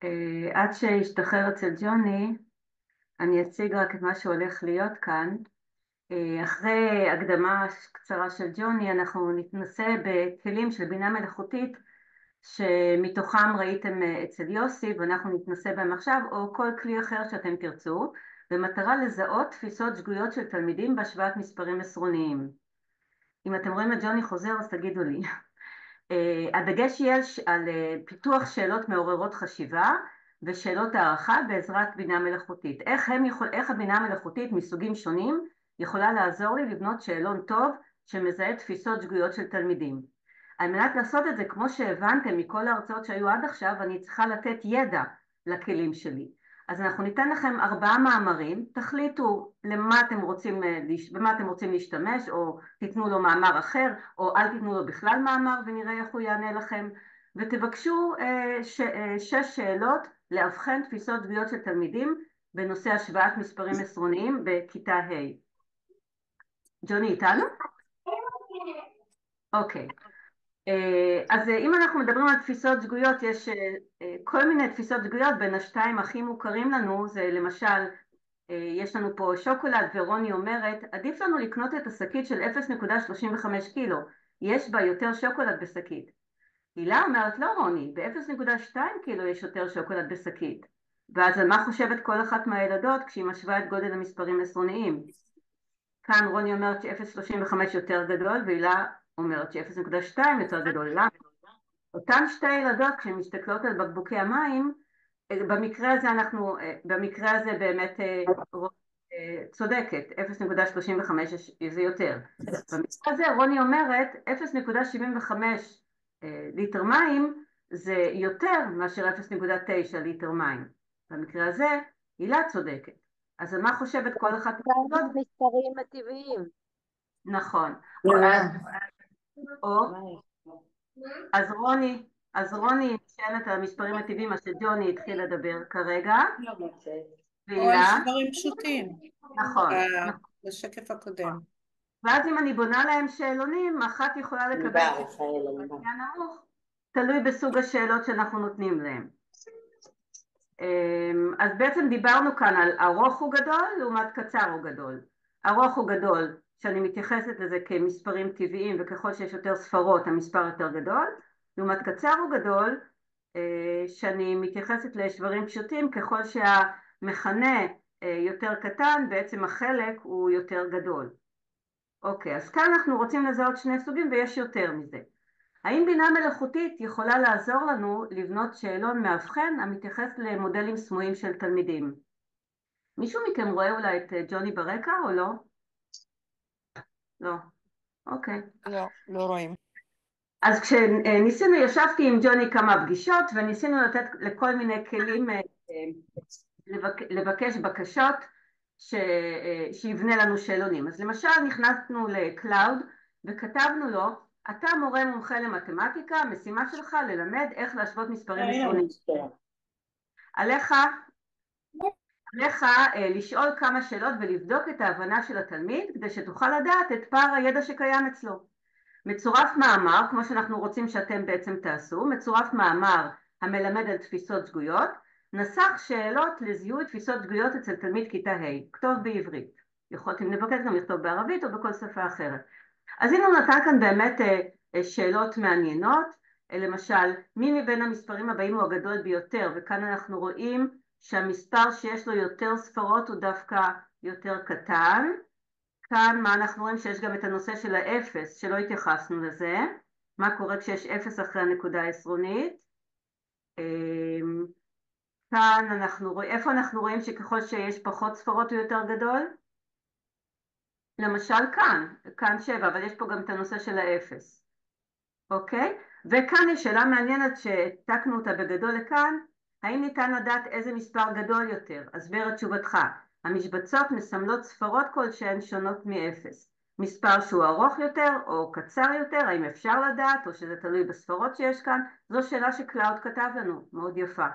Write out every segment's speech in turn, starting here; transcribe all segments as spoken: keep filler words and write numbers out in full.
אה, עד שישתחרר אצל ג'וני, אני אציג רק את מה שהולך להיות כאן. אה, אחרי הקדמה קצרה של ג'וני, אנחנו נתנסה בכלים של בינה מלאכותית, שמתוכם ראיתם אה, אצל יוסי, ואנחנו נתנסה בהם עכשיו, או כל כלי אחר שאתם תרצו, במטרה לזהות תפיסות שגויות של תלמידים בהשוואת מספרים עשרוניים. אם אתם רואים את ג'וני חוזר, אז תגידו לי. Uh, הדגש יהיה על uh, פיתוח שאלות מעוררות חשיבה ושאלות הערכה בעזרת בינה מלאכותית. איך, הם יכול, איך הבינה המלאכותית מסוגים שונים יכולה לעזור לי לבנות שאלון טוב שמזהה תפיסות שגויות של תלמידים. על מנת לעשות את זה, כמו שהבנתם מכל ההרצאות שהיו עד עכשיו, אני צריכה לתת ידע לכלים שלי. אז אנחנו ניתן לכם ארבעה מאמרים, תחליטו למה אתם רוצים, במה אתם רוצים להשתמש, או תיתנו לו מאמר אחר, או אל תיתנו לו בכלל מאמר ונראה איך הוא יענה לכם, ותבקשו ש, שש שאלות לאבחן תפיסות שגויות של תלמידים בנושא השוואת מספרים עשרוניים בכיתה ה'. ג'וני איתנו? אוקיי. אז אם אנחנו מדברים על תפיסות שגויות, יש כל מיני תפיסות שגויות. בין השתיים הכי מוכרים לנו זה למשל, יש לנו פה שוקולד, ורוני אומרת, עדיף לנו לקנות את השקית של אפס נקודה שלושים וחמש קילו, יש בה יותר שוקולד בשקית. הילה אומרת, לא רוני, ב-אפס נקודה שתיים קילו יש יותר שוקולד בשקית. ואז על מה חושבת כל אחת מהילדות כשהיא משווה את גודל המספרים עשרוניים? כאן רוני אומרת ש-אפס נקודה שלושים וחמש יותר גדול, והילה אומרת ש-אפס נקודה שתיים יותר גדול. למה? אותן שתי ילדות כשהן מסתכלות על בקבוקי המים, במקרה הזה אנחנו, במקרה הזה באמת צודקת, אפס נקודה שלושים וחמש זה יותר. במקרה הזה רוני אומרת אפס נקודה שבעים וחמש ליטר מים זה יותר מאשר אפס נקודה תשע ליטר מים. במקרה הזה הילה צודקת. אז מה חושבת כל אחת מהילדות? מספרים הטבעיים. נכון. או אז רוני, אז רוני נשענת על המספרים הטבעיים, מה שג'וני התחיל לדבר כרגע. או על מספרים פשוטים. נכון. בשקף הקודם. ואז אם אני בונה להם שאלונים, אחת יכולה לקבל שאלון נמוך, תלוי בסוג השאלות שאנחנו נותנים להם. אז בעצם דיברנו כאן על ארוך הוא גדול לעומת קצר הוא גדול. ארוך הוא גדול, שאני מתייחסת לזה כמספרים טבעיים, וככל שיש יותר ספרות המספר יותר גדול, לעומת קצר הוא גדול, שאני מתייחסת לשברים פשוטים, ככל שהמכנה יותר קטן, בעצם החלק הוא יותר גדול. אוקיי, אז כאן אנחנו רוצים לזהות שני סוגים ויש יותר מזה. האם בינה מלאכותית יכולה לעזור לנו לבנות שאלון מאבחן המתייחס למודלים סמויים של תלמידים? מישהו מכם רואה אולי את ג'וני ברקע או לא? לא. אוקיי. לא, לא רואים. אז כשניסינו, ישבתי עם ג'וני כמה פגישות וניסינו לתת לכל מיני כלים לבקש בקשות ש... שיבנה לנו שאלונים. אז למשל נכנסנו לקלאוד וכתבנו לו, אתה מורה מומחה למתמטיקה, המשימה שלך ללמד איך להשוות מספרים עשרוניים. עליך, עליך לשאול כמה שאלות ולבדוק את ההבנה של התלמיד כדי שתוכל לדעת את פער הידע שקיים אצלו. מצורף מאמר, כמו שאנחנו רוצים שאתם בעצם תעשו, מצורף מאמר המלמד על תפיסות שגויות, נסח שאלות לזיהוי תפיסות שגויות אצל תלמיד כיתה ה', כתוב בעברית. יכולתם לבקש גם לכתוב בערבית או בכל שפה אחרת. אז הנה הוא נתן כאן באמת שאלות מעניינות, למשל, מי מבין המספרים הבאים הוא הגדול ביותר, וכאן אנחנו רואים שהמספר שיש לו יותר ספרות הוא דווקא יותר קטן. כאן מה אנחנו רואים שיש גם את הנושא של האפס, שלא התייחסנו לזה, מה קורה כשיש אפס אחרי הנקודה העשרונית. כאן אנחנו רואים, איפה אנחנו רואים שככל שיש פחות ספרות הוא יותר גדול? למשל כאן, כאן שבע, אבל יש פה גם את הנושא של האפס. אוקיי? וכאן יש שאלה מעניינת שהעתקנו אותה בגדול לכאן, האם ניתן לדעת איזה מספר גדול יותר? הסבר את תשובתך. המשבצות מסמלות ספרות כלשהן שונות מאפס. מספר שהוא ארוך יותר או קצר יותר, האם אפשר לדעת או שזה תלוי בספרות שיש כאן? זו שאלה שקלאוד כתב לנו, מאוד יפה.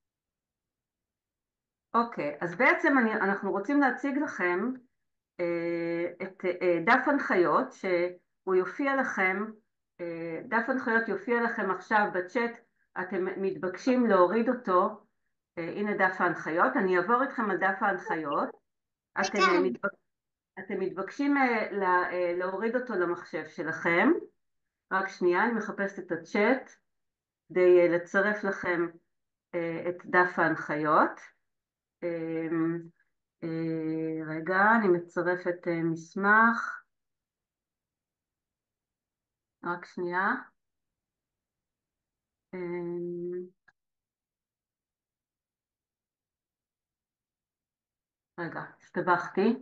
אוקיי, אז בעצם אני, אנחנו רוצים להציג לכם אה, את אה, דף הנחיות שהוא יופיע לכם, אה, דף הנחיות יופיע לכם עכשיו בצ'אט, אתם מתבקשים להוריד אותו הנה דף ההנחיות, אני אעבור איתכם על דף ההנחיות. אתם, מתבק... אתם מתבקשים לה... להוריד אותו למחשב שלכם. רק שנייה, אני מחפשת את הצ'אט כדי לצרף לכם את דף ההנחיות. רגע, אני מצרפת מסמך. רק שנייה. רגע, הסתבכתי.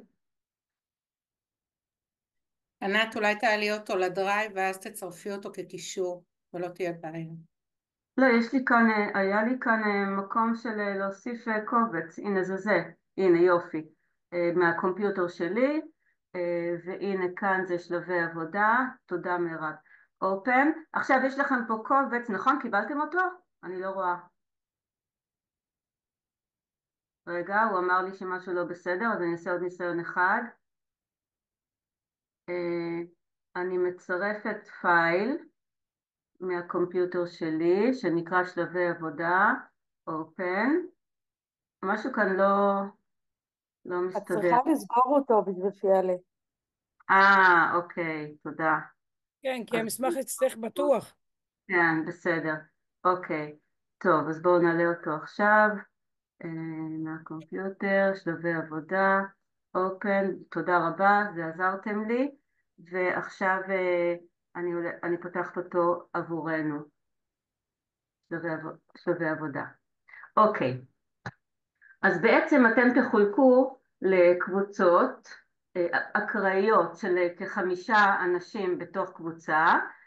ענת, אולי תעלי אותו לדרייב ואז תצרפי אותו כקישור, ולא תהיה בעיה. לא, יש לי כאן, היה לי כאן מקום של להוסיף קובץ, הנה זה זה, הנה יופי, מהקומפיוטר שלי, והנה כאן זה שלבי עבודה, תודה מירב, אופן, עכשיו יש לכם פה קובץ, נכון? קיבלתם אותו? אני לא רואה. רגע, הוא אמר לי שמשהו לא בסדר, אז אני אעשה עוד ניסיון אחד. אני מצרפת פייל מהקומפיוטר שלי, שנקרא שלבי עבודה, אופן. משהו כאן לא, לא את מסתדר. צריכה לסגור אותו בשביל שיעלה. אה, אוקיי, תודה. כן, כי אז, המסמך אצלך בטוח. כן, בסדר. אוקיי. טוב, אז בואו נעלה אותו עכשיו. אה, מהקומפיוטר, שלבי עבודה, אופן, תודה רבה, זה עזרתם לי. ועכשיו אה, אני, עולה- אני פותחת אותו עבורנו. שלבי, עב- שלבי עבודה. אוקיי. אז בעצם אתם תחולקו לקבוצות אה, אקראיות של כחמישה אנשים בתוך קבוצה,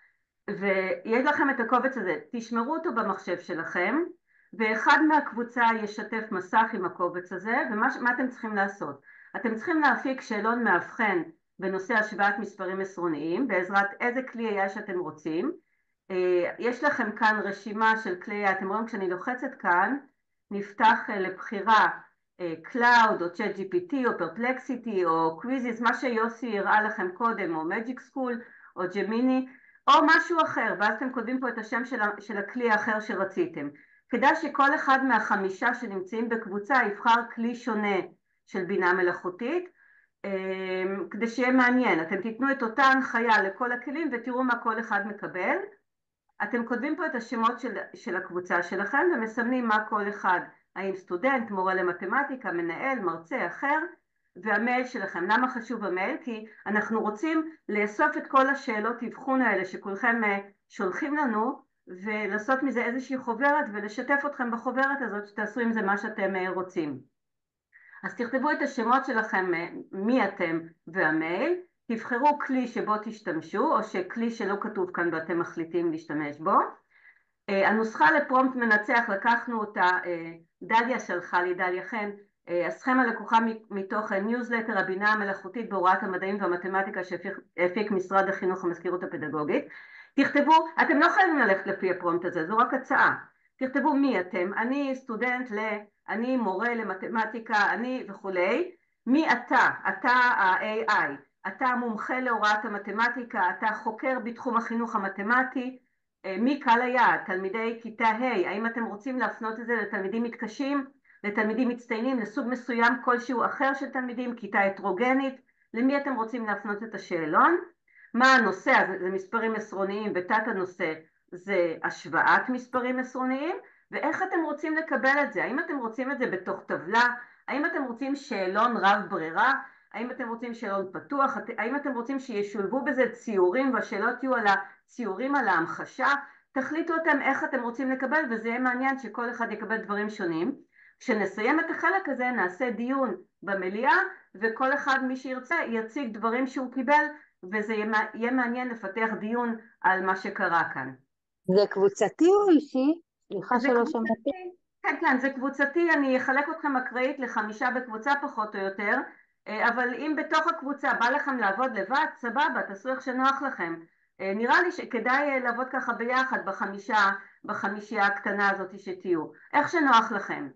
ויש לכם את הקובץ הזה, תשמרו אותו במחשב שלכם, ואחד מהקבוצה ישתף מסך עם הקובץ הזה, ומה מה אתם צריכים לעשות? אתם צריכים להפיק שאלון מאבחן בנושא השוואת מספרים עשרוניים, בעזרת איזה כלי איי איי שאתם רוצים. יש לכם כאן רשימה של כלי איי איי, אתם רואים כשאני לוחצת כאן, נפתח לבחירה Cloud או ChatGPT או Perplexity או Quizzes, מה שיוסי הראה לכם קודם, או Magic School או ג'מיני, או משהו אחר, ואז אתם כותבים פה את השם של, של הכלי האחר שרציתם. כדאי שכל אחד מהחמישה שנמצאים בקבוצה יבחר כלי שונה של בינה מלאכותית, כדי שיהיה מעניין. אתם תיתנו את אותה הנחיה לכל הכלים ותראו מה כל אחד מקבל. אתם כותבים פה את השמות של, של הקבוצה שלכם ומסמנים מה כל אחד, האם סטודנט, מורה למתמטיקה, מנהל, מרצה אחר, והמייל שלכם. למה חשוב המייל? כי אנחנו רוצים לאסוף את כל השאלות אבחון האלה שכולכם שולחים לנו, ולעשות מזה איזושהי חוברת ולשתף אתכם בחוברת הזאת שתעשו עם זה מה שאתם רוצים. אז תכתבו את השמות שלכם, מי אתם והמייל, תבחרו כלי שבו תשתמשו, או שכלי שלא כתוב כאן ואתם מחליטים להשתמש בו. הנוסחה לפרומפט מנצח, לקחנו אותה, דליה שלחה לי, דליה חן, הסכמה לקוחה מתוך ניוזלטר הבינה המלאכותית בהוראת המדעים והמתמטיקה שהפיק משרד החינוך המזכירות הפדגוגית. תכתבו, אתם לא חייבים ללכת לפי הפרומפט הזה, זו רק הצעה. תכתבו מי אתם, אני סטודנט ל... אני מורה למתמטיקה, אני וכולי. מי אתה? אתה ה-איי איי, אתה מומחה להוראת המתמטיקה, אתה חוקר בתחום החינוך המתמטי. מי קהל היעד? תלמידי כיתה ה', האם אתם רוצים להפנות את זה לתלמידים מתקשים, לתלמידים מצטיינים, לסוג מסוים כלשהו אחר של תלמידים, כיתה הטרוגנית? למי אתם רוצים להפנות את השאלון? מה הנושא? אז זה מספרים עשרוניים, ותת הנושא זה השוואת מספרים עשרוניים, ואיך אתם רוצים לקבל את זה? האם אתם רוצים את זה בתוך טבלה? האם אתם רוצים שאלון רב ברירה? האם אתם רוצים שאלון פתוח? האם אתם רוצים שישולבו בזה ציורים והשאלות יהיו על הציורים, על ההמחשה? תחליטו אתם איך אתם רוצים לקבל, וזה יהיה מעניין שכל אחד יקבל דברים שונים. כשנסיים את החלק הזה נעשה דיון במליאה, וכל אחד מי שירצה יציג דברים שהוא קיבל, וזה יהיה מעניין לפתח דיון על מה שקרה כאן. זה קבוצתי או אישי? סליחה שלא שמעתי. כן, כן, זה קבוצתי, אני אחלק אתכם אקראית לחמישה בקבוצה פחות או יותר, אבל אם בתוך הקבוצה בא לכם לעבוד לבד, סבבה, תעשו איך שנוח לכם. נראה לי שכדאי לעבוד ככה ביחד בחמישה, בחמישייה הקטנה הזאת שתהיו, איך שנוח לכם.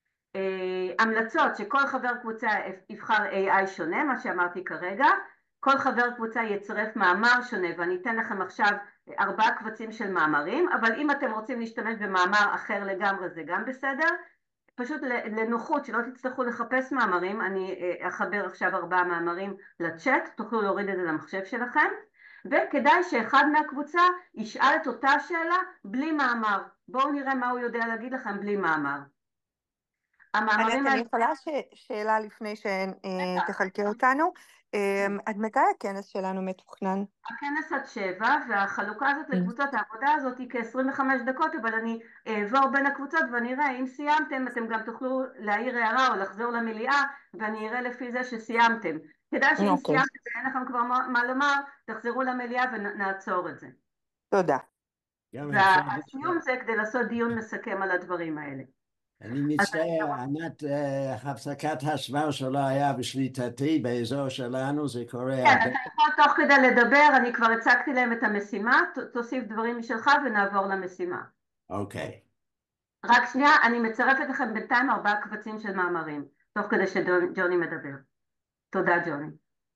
המלצות שכל חבר קבוצה יבחר איי איי שונה, מה שאמרתי כרגע, כל חבר קבוצה יצרף מאמר שונה, ואני אתן לכם עכשיו ארבעה קבצים של מאמרים, אבל אם אתם רוצים להשתמש במאמר אחר לגמרי זה גם בסדר. פשוט לנוחות, שלא תצטרכו לחפש מאמרים, אני אחבר עכשיו ארבעה מאמרים לצ'אט, תוכלו להוריד את זה למחשב שלכם, וכדאי שאחד מהקבוצה ישאל את אותה שאלה בלי מאמר. בואו נראה מה הוא יודע להגיד לכם בלי מאמר. המאמרים אני יכולה שאלה לפני שתחלקי אותנו? עד מתי הכנס שלנו מתוכנן? הכנס עד שבע, והחלוקה הזאת לקבוצות, העבודה הזאת היא כ-עשרים וחמש דקות, אבל אני אעבור בין הקבוצות ואני אראה, אם סיימתם, אתם גם תוכלו להעיר הערה או לחזור למליאה, ואני אראה לפי זה שסיימתם. כדאי שאם סיימתם ואין לכם כבר מה לומר, תחזרו למליאה ונעצור את זה. תודה. והסיום זה כדי לעשות דיון מסכם על הדברים האלה. אני מצטער, ענת, הפסקת השמר שלא היה בשליטתי באזור שלנו, זה קורה כן, הרבה. אתה יכול תוך כדי לדבר, אני כבר הצגתי להם את המשימה, תוסיף דברים משלך ונעבור למשימה. אוקיי. רק שנייה, אני מצרפת לכם בינתיים ארבעה קבצים של מאמרים, תוך כדי שג'וני מדבר. תודה, ג'וני.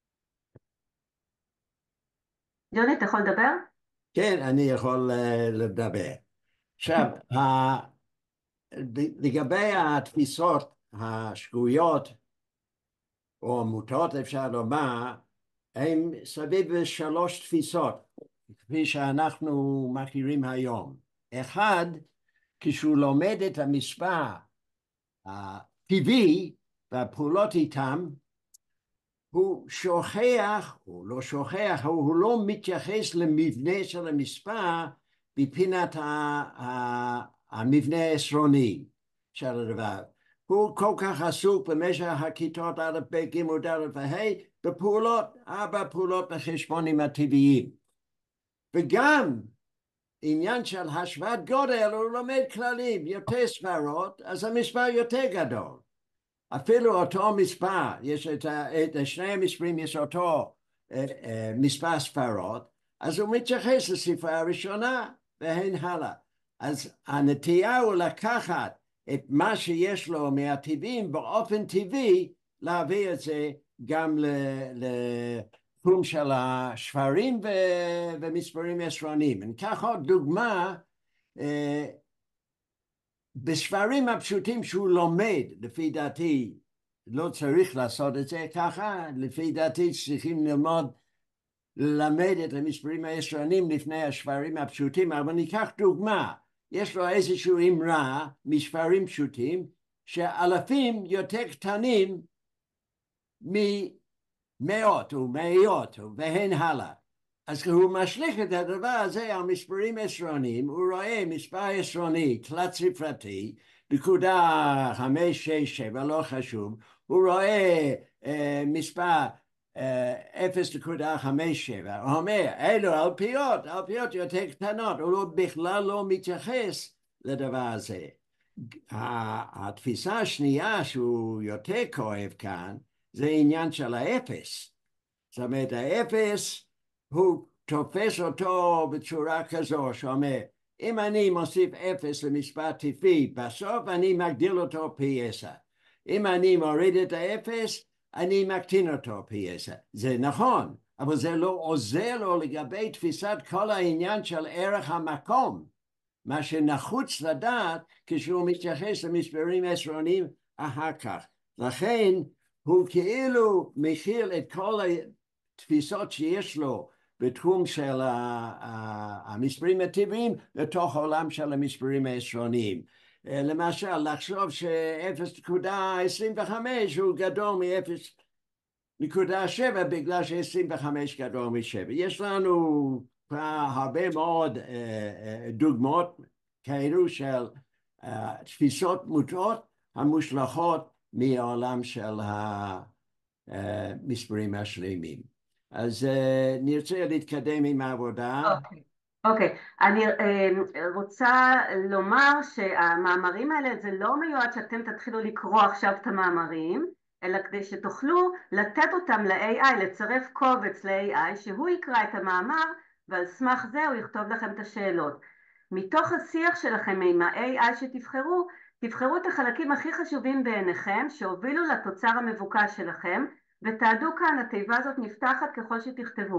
ג'וני, אתה יכול לדבר? כן, אני יכול לדבר. עכשיו, לגבי התפיסות השגויות, או עמותות אפשר לומר, הם סביב שלוש תפיסות, כפי שאנחנו מכירים היום. אחד, כשהוא לומד את המספר הטבעי והפעולות איתם, הוא שוכח, הוא לא שוכח, הוא לא מתייחס למבנה של המספר בפינת המבנה העשרוני של הדבר. הוא כל כך עסוק במשך הכיתות א', ב', ג', ד' וה' בפעולות, ארבע פעולות בחשבונים הטבעיים. וגם עניין של השוואת גודל, הוא לומד כללים, יותר ספרות, אז המספר יותר גדול. אפילו אותו מספר, יש את, את שני המספרים, יש אותו אה, אה, מספר ספרות, אז הוא מתייחס לספרה הראשונה והן הלאה. אז הנטייה הוא לקחת את מה שיש לו מהטבעים באופן טבעי, להביא את זה גם לתחום של השברים ו- ומספרים עשרוניים. ניקח עוד דוגמה, אה, בספרים הפשוטים שהוא לומד, לפי דעתי לא צריך לעשות את זה ככה, לפי דעתי צריכים ללמוד, ללמד את המספרים העשרוניים לפני הספרים הפשוטים, אבל ניקח דוגמה, יש לו איזשהו אמרה מספרים פשוטים, שאלפים יותר קטנים ממאות ומאיות והן הלאה. אז כשהוא משליך את הדבר הזה על מספרים עשרוניים, הוא רואה מספר עשרוני, תלת ספרתי, נקודה חמש, שש, שבע, לא חשוב, הוא רואה אה, מספר אה, אפס נקודה חמש שבע, הוא אומר, אלו אלפיות, אלפיות יותר קטנות, הוא לא, בכלל לא מתייחס לדבר הזה. התפיסה השנייה שהוא יותר כואב כאן, זה עניין של האפס. זאת אומרת, האפס, הוא תופס אותו בצורה כזו שאומר, אם אני מוסיף אפס למספר טבעי, בסוף אני מגדיל אותו פי עשר. אם אני מוריד את האפס, אני מקטין אותו פי עשר. זה נכון, אבל זה לא עוזר לו לגבי תפיסת כל העניין של ערך המקום, מה שנחוץ לדעת כשהוא מתייחס למספרים עשרוניים אחר כך. לכן הוא כאילו מכיל את כל התפיסות שיש לו בתחום של המספרים הטבעיים לתוך העולם של המספרים העשרוניים. למשל, לחשוב ש-אפס נקודה עשרים וחמש הוא גדול מ-אפס נקודה שבע בגלל ש-עשרים וחמש גדול מ-שבע. יש לנו הרבה מאוד דוגמאות כאלו של תפיסות מוטעות המושלכות מהעולם של המספרים השלמים. אז uh, נרצה להתקדם עם העבודה. אוקיי, okay. okay. אני uh, רוצה לומר שהמאמרים האלה זה לא מיועד שאתם תתחילו לקרוא עכשיו את המאמרים, אלא כדי שתוכלו לתת אותם ל-איי איי, לצרף קובץ ל-איי איי, שהוא יקרא את המאמר, ועל סמך זה הוא יכתוב לכם את השאלות. מתוך השיח שלכם עם ה-איי איי שתבחרו, תבחרו את החלקים הכי חשובים בעיניכם, שהובילו לתוצר המבוקש שלכם, ותעדו כאן, התיבה הזאת נפתחת ככל שתכתבו.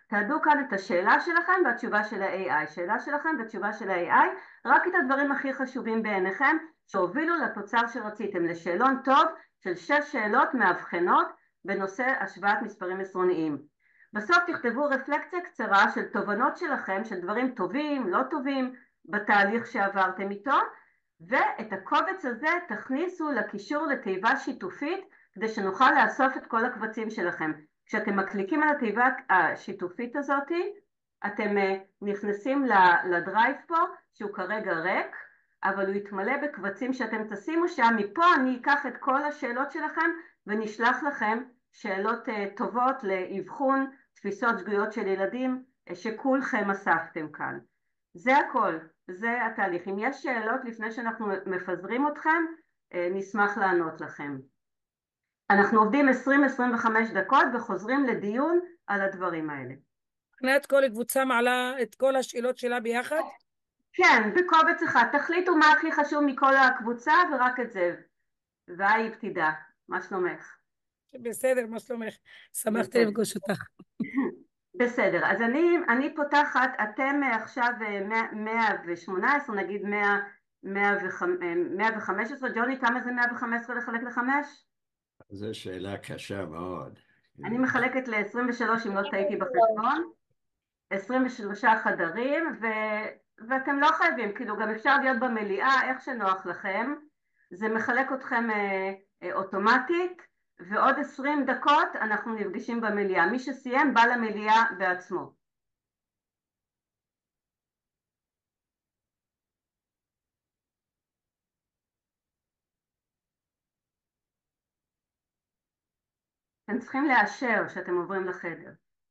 תעדו כאן את השאלה שלכם והתשובה של ה-איי איי, שאלה שלכם והתשובה של ה-איי איי, רק את הדברים הכי חשובים בעיניכם שהובילו לתוצר שרציתם, לשאלון טוב של שש שאלות מאבחנות בנושא השוואת מספרים עשרוניים. בסוף תכתבו רפלקציה קצרה של תובנות שלכם, של דברים טובים, לא טובים, בתהליך שעברתם איתו, ואת הקובץ הזה תכניסו לקישור לתיבה שיתופית, כדי שנוכל לאסוף את כל הקבצים שלכם. כשאתם מקליקים על התיבה השיתופית הזאת, אתם נכנסים לדרייב פה, שהוא כרגע ריק, אבל הוא יתמלא בקבצים שאתם תשימו שם. מפה אני אקח את כל השאלות שלכם, ונשלח לכם שאלות טובות לאבחון תפיסות שגויות של ילדים, שכולכם אספתם כאן. זה הכל, זה התהליך. אם יש שאלות לפני שאנחנו מפזרים אתכם, נשמח לענות לכם. אנחנו עובדים עשרים עד עשרים וחמש דקות וחוזרים לדיון על הדברים האלה. מבחינת כל קבוצה מעלה את כל השאלות שלה ביחד? כן, בקובץ אחד. תחליטו מה הכי חשוב מכל הקבוצה ורק את זה. והי תדע, מה שלומך? בסדר, מה שלומך? שמחתי לפגוש אותך. בסדר, אז אני, אני פותחת, אתם עכשיו מאה ושמונה עשרה, נגיד מאה וחמש עשרה, ג'וני, כמה זה מאה וחמש עשרה לחלק לחמש? זו שאלה קשה מאוד. אני מחלקת ל-עשרים ושלוש, אם לא טעיתי בחשבון, עשרים ושלושה חדרים, ו... ואתם לא חייבים, כאילו גם אפשר להיות במליאה, איך שנוח לכם, זה מחלק אתכם אה, אה, אוטומטית, ועוד עשרים דקות אנחנו נפגשים במליאה. מי שסיים בא למליאה בעצמו. אתם צריכים לאשר שאתם עוברים לחדר.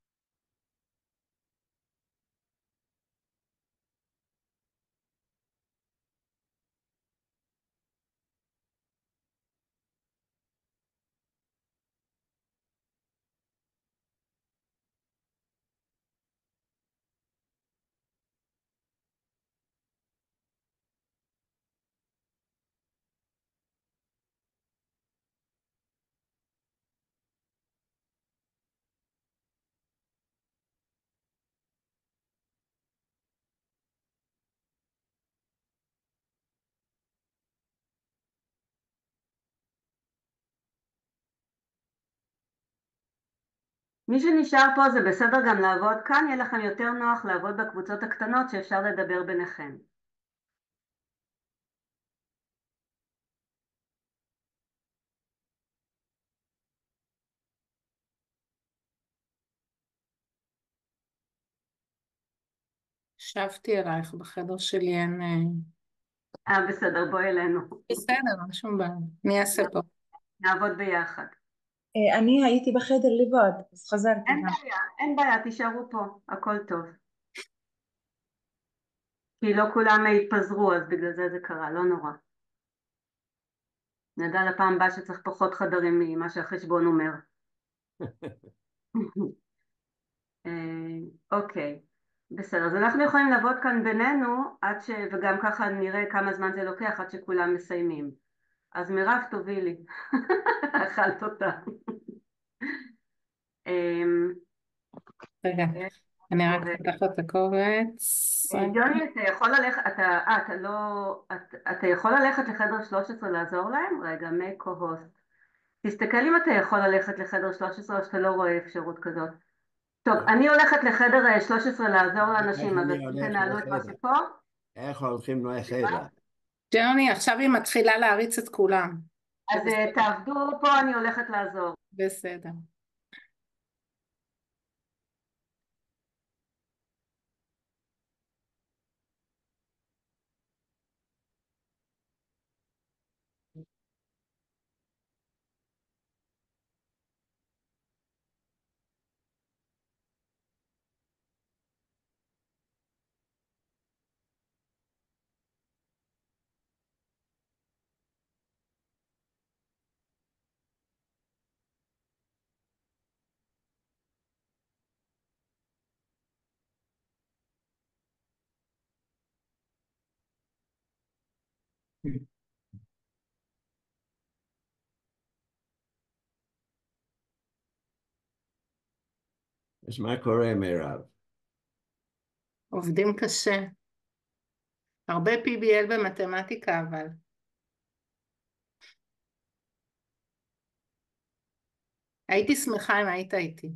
מי שנשאר פה זה בסדר גם לעבוד כאן, יהיה לכם יותר נוח לעבוד בקבוצות הקטנות שאפשר לדבר ביניכם. שבתי אלייך, בחדר שלי אין... אה, בסדר, בואי אלינו. בסדר, אין שום בעיה. מי יעשה פה? נעבוד ביחד. אני הייתי בחדר לבד, אז חזרתי אין גם. בעיה, אין בעיה, תישארו פה, הכל טוב. כי לא כולם התפזרו, אז בגלל זה זה קרה, לא נורא. נדע לפעם הבאה שצריך פחות חדרים ממה שהחשבון אומר. אוקיי, בסדר, אז אנחנו יכולים לעבוד כאן בינינו, עד ש... וגם ככה נראה כמה זמן זה לוקח עד שכולם מסיימים. אז מירב תובילי, אכלת אותה. רגע, אני רק פותחת את הקובץ. ג'וני, אתה יכול ללכת, אתה, אה, אתה לא, אתה, אתה יכול ללכת לחדר שלוש עשרה לעזור להם? רגע, make co-host. תסתכל אם אתה יכול ללכת לחדר שלוש עשרה או שאתה לא רואה אפשרות כזאת. טוב, אני הולכת לחדר שלוש עשרה לעזור לאנשים, אז אתם תנהלו את מה שפה. איך הולכים לחדר? ג'וני, עכשיו היא מתחילה להריץ את כולם. אז תעבדו פה, אני הולכת לעזור. בסדר. אז מה קורה, מירב? עובדים קשה. הרבה פי בי אל במתמטיקה, אבל. הייתי שמחה אם היית איתי.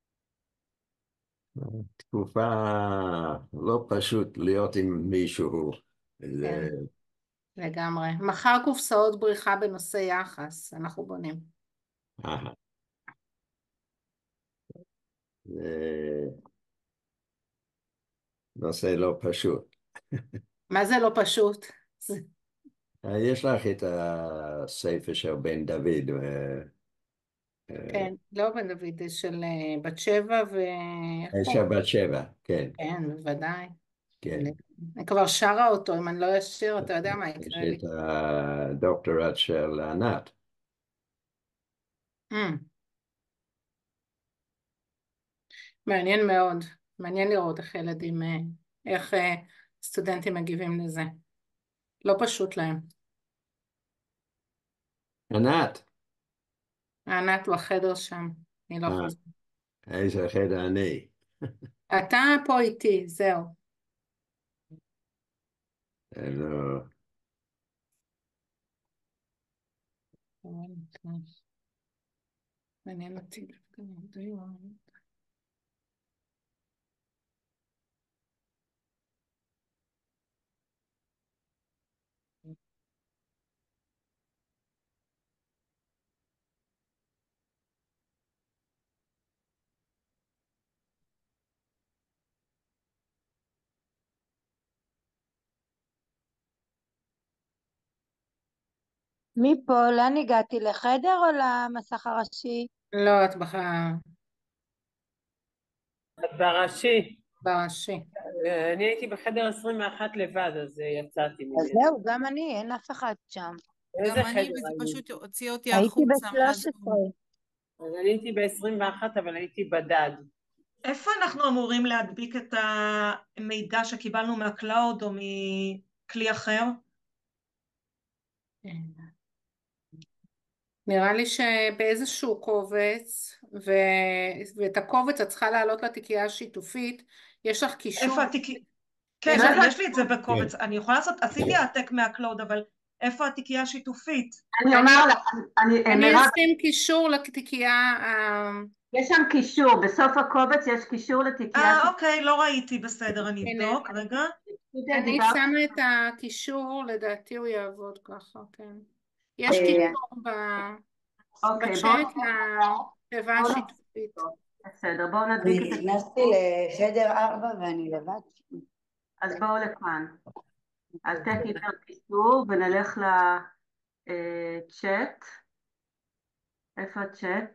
תקופה לא פשוט להיות עם מישהו. כן, זה... לגמרי. מחר קופסאות בריחה בנושא יחס, אנחנו בונים. אה. זה נושא לא פשוט. מה זה לא פשוט? זה... יש לך את הספר של בן דוד. כן, לא בן דוד, של בת שבע ו... של בת שבע, כן. כן, בוודאי. כן. אני כבר שרה אותו, אם אני לא אשיר, אתה יודע מה יש יקרה לי. את הדוקטורט של ענת. Mm. מעניין מאוד, מעניין לראות איך ילדים, איך סטודנטים מגיבים לזה. לא פשוט להם. ענת. ענת בחדר שם, אני לא אה, חוזרת. איזה חדר אני. אתה פה איתי, זהו. לא. מעניין אותי. מפה, לאן הגעתי? לחדר או למסך הראשי? לא, את בח... בראשי. בראשי. אני הייתי בחדר עשרים ואחת לבד, אז אה, יצאתי אז ממנו. זהו, גם אני, אין אף אחד שם. איזה גם אני, חדר וזה אני? פשוט הוציא אותי הייתי החוצה ב-שלוש עשרה. מהזום. אז אני הייתי ב-עשרים ואחת, אבל הייתי בדד. איפה אנחנו אמורים להדביק את המידע שקיבלנו מהקלאוד או מכלי אחר? נראה לי שבאיזשהו קובץ, ו... ואת הקובץ את צריכה לעלות לתיקייה השיתופית, יש לך קישור. איפה התיקייה? כן, יש אני- לך- יש לי את זה בקובץ. אני יכולה לעשות, עשיתי העתק מהקלאוד, אבל איפה התיקייה השיתופית? אני אומר לך, אני, אני מירב, אשים קישור לתיקייה, אה, יש שם קישור, בסוף הקובץ יש קישור לתיקייה. אה, אוקיי, לא ראיתי, בסדר, אני הנה, אבדוק, רגע. אני דיברתי- שמה את הקישור, לדעתי הוא יעבוד ככה, כן. יש אה, קישור ב... אוקיי, בצ'אט בואו- לתיבה בואו השיתופית. בסדר, בואו אני נדביק את זה. נכנסתי לחדר ארבע ואני לבד. אז בואו לכאן. אז תקי את הקישור ונלך לצ'אט. איפה הצ'אט?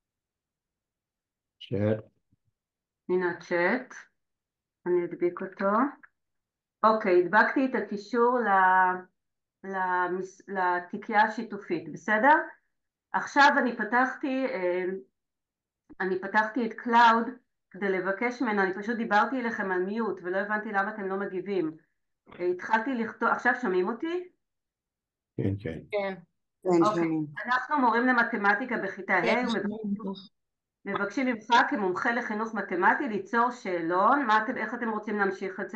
צ'אט. הנה הצ'אט. אני אדביק אותו. אוקיי, הדבקתי את הקישור ל- למס- לתיקייה השיתופית, בסדר? עכשיו אני פתחתי, אה, אני פתחתי את קלאוד כדי לבקש ממנו, אני פשוט דיברתי אליכם על מיוט ולא הבנתי למה אתם לא מגיבים. אה, התחלתי לכתוב, עכשיו שומעים אותי? כן, כן. כן. אוקיי, אנחנו מורים למתמטיקה בכיתה כן, ה' ומבקשים ממך כמומחה לחינוך מתמטי ליצור שאלון, מה אתם, איך אתם רוצים להמשיך את זה?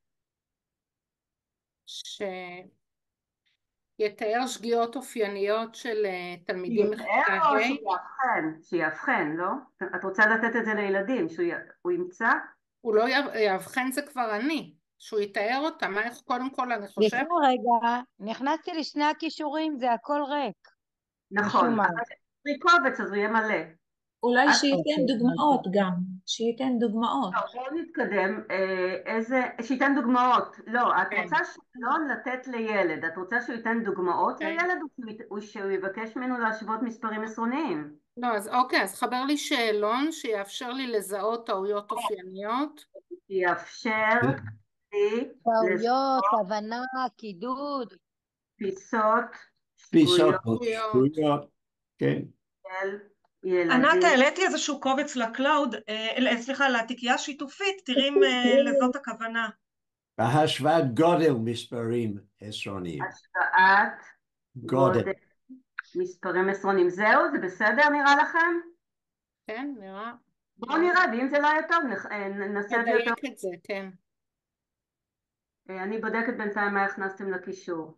שיתאר שגיאות אופייניות של אה, תלמידים בכיתה שיתאר או ה'. שיאבחן? שיאבחן, לא? את רוצה לתת את זה לילדים, שהוא י- הוא ימצא? הוא לא יאב- יאבחן, זה כבר אני, שהוא יתאר אותה, מה איך קודם כל אני חושבת, סליחה רגע, נכנסתי לשני הכישורים, זה הכל ריק. נכון, משום מה. אבל יש קובץ אז הוא יהיה מלא. אולי את- שייתן אוקיי. דוגמאות גם, שייתן דוגמאות. טוב, בואו נתקדם, אה, איזה, שייתן דוגמאות, לא, את כן. רוצה שאלון לתת לילד, את רוצה שהוא ייתן דוגמאות כן. לילד או שהוא ית- או שהוא יבקש ממנו להשוות מספרים עשרוניים? לא, אז אוקיי, אז חבר לי שאלון שיאפשר לי לזהות טעויות אופייניות, יאפשר לי טעויות, הבנה, קידוד. לתפיסות פיסות שגויות. שגויות. כן. של ילדים. ענת, העליתי איזשהו קובץ לקלאוד, אה, סליחה, לתיקייה השיתופית, תראי אם אה, לזאת הכוונה. בהשוואת גודל מספרים עשרוניים. השוואת גודל. גודל מספרים עשרוניים. זהו, זה בסדר נראה לכם? כן, נראה, בואו נראה, ואם זה לא יהיה טוב, נח- אה, ננסה את זה יותר. נדייק את זה, כן. אה, אני בודקת בינתיים מה הכנסתם לקישור.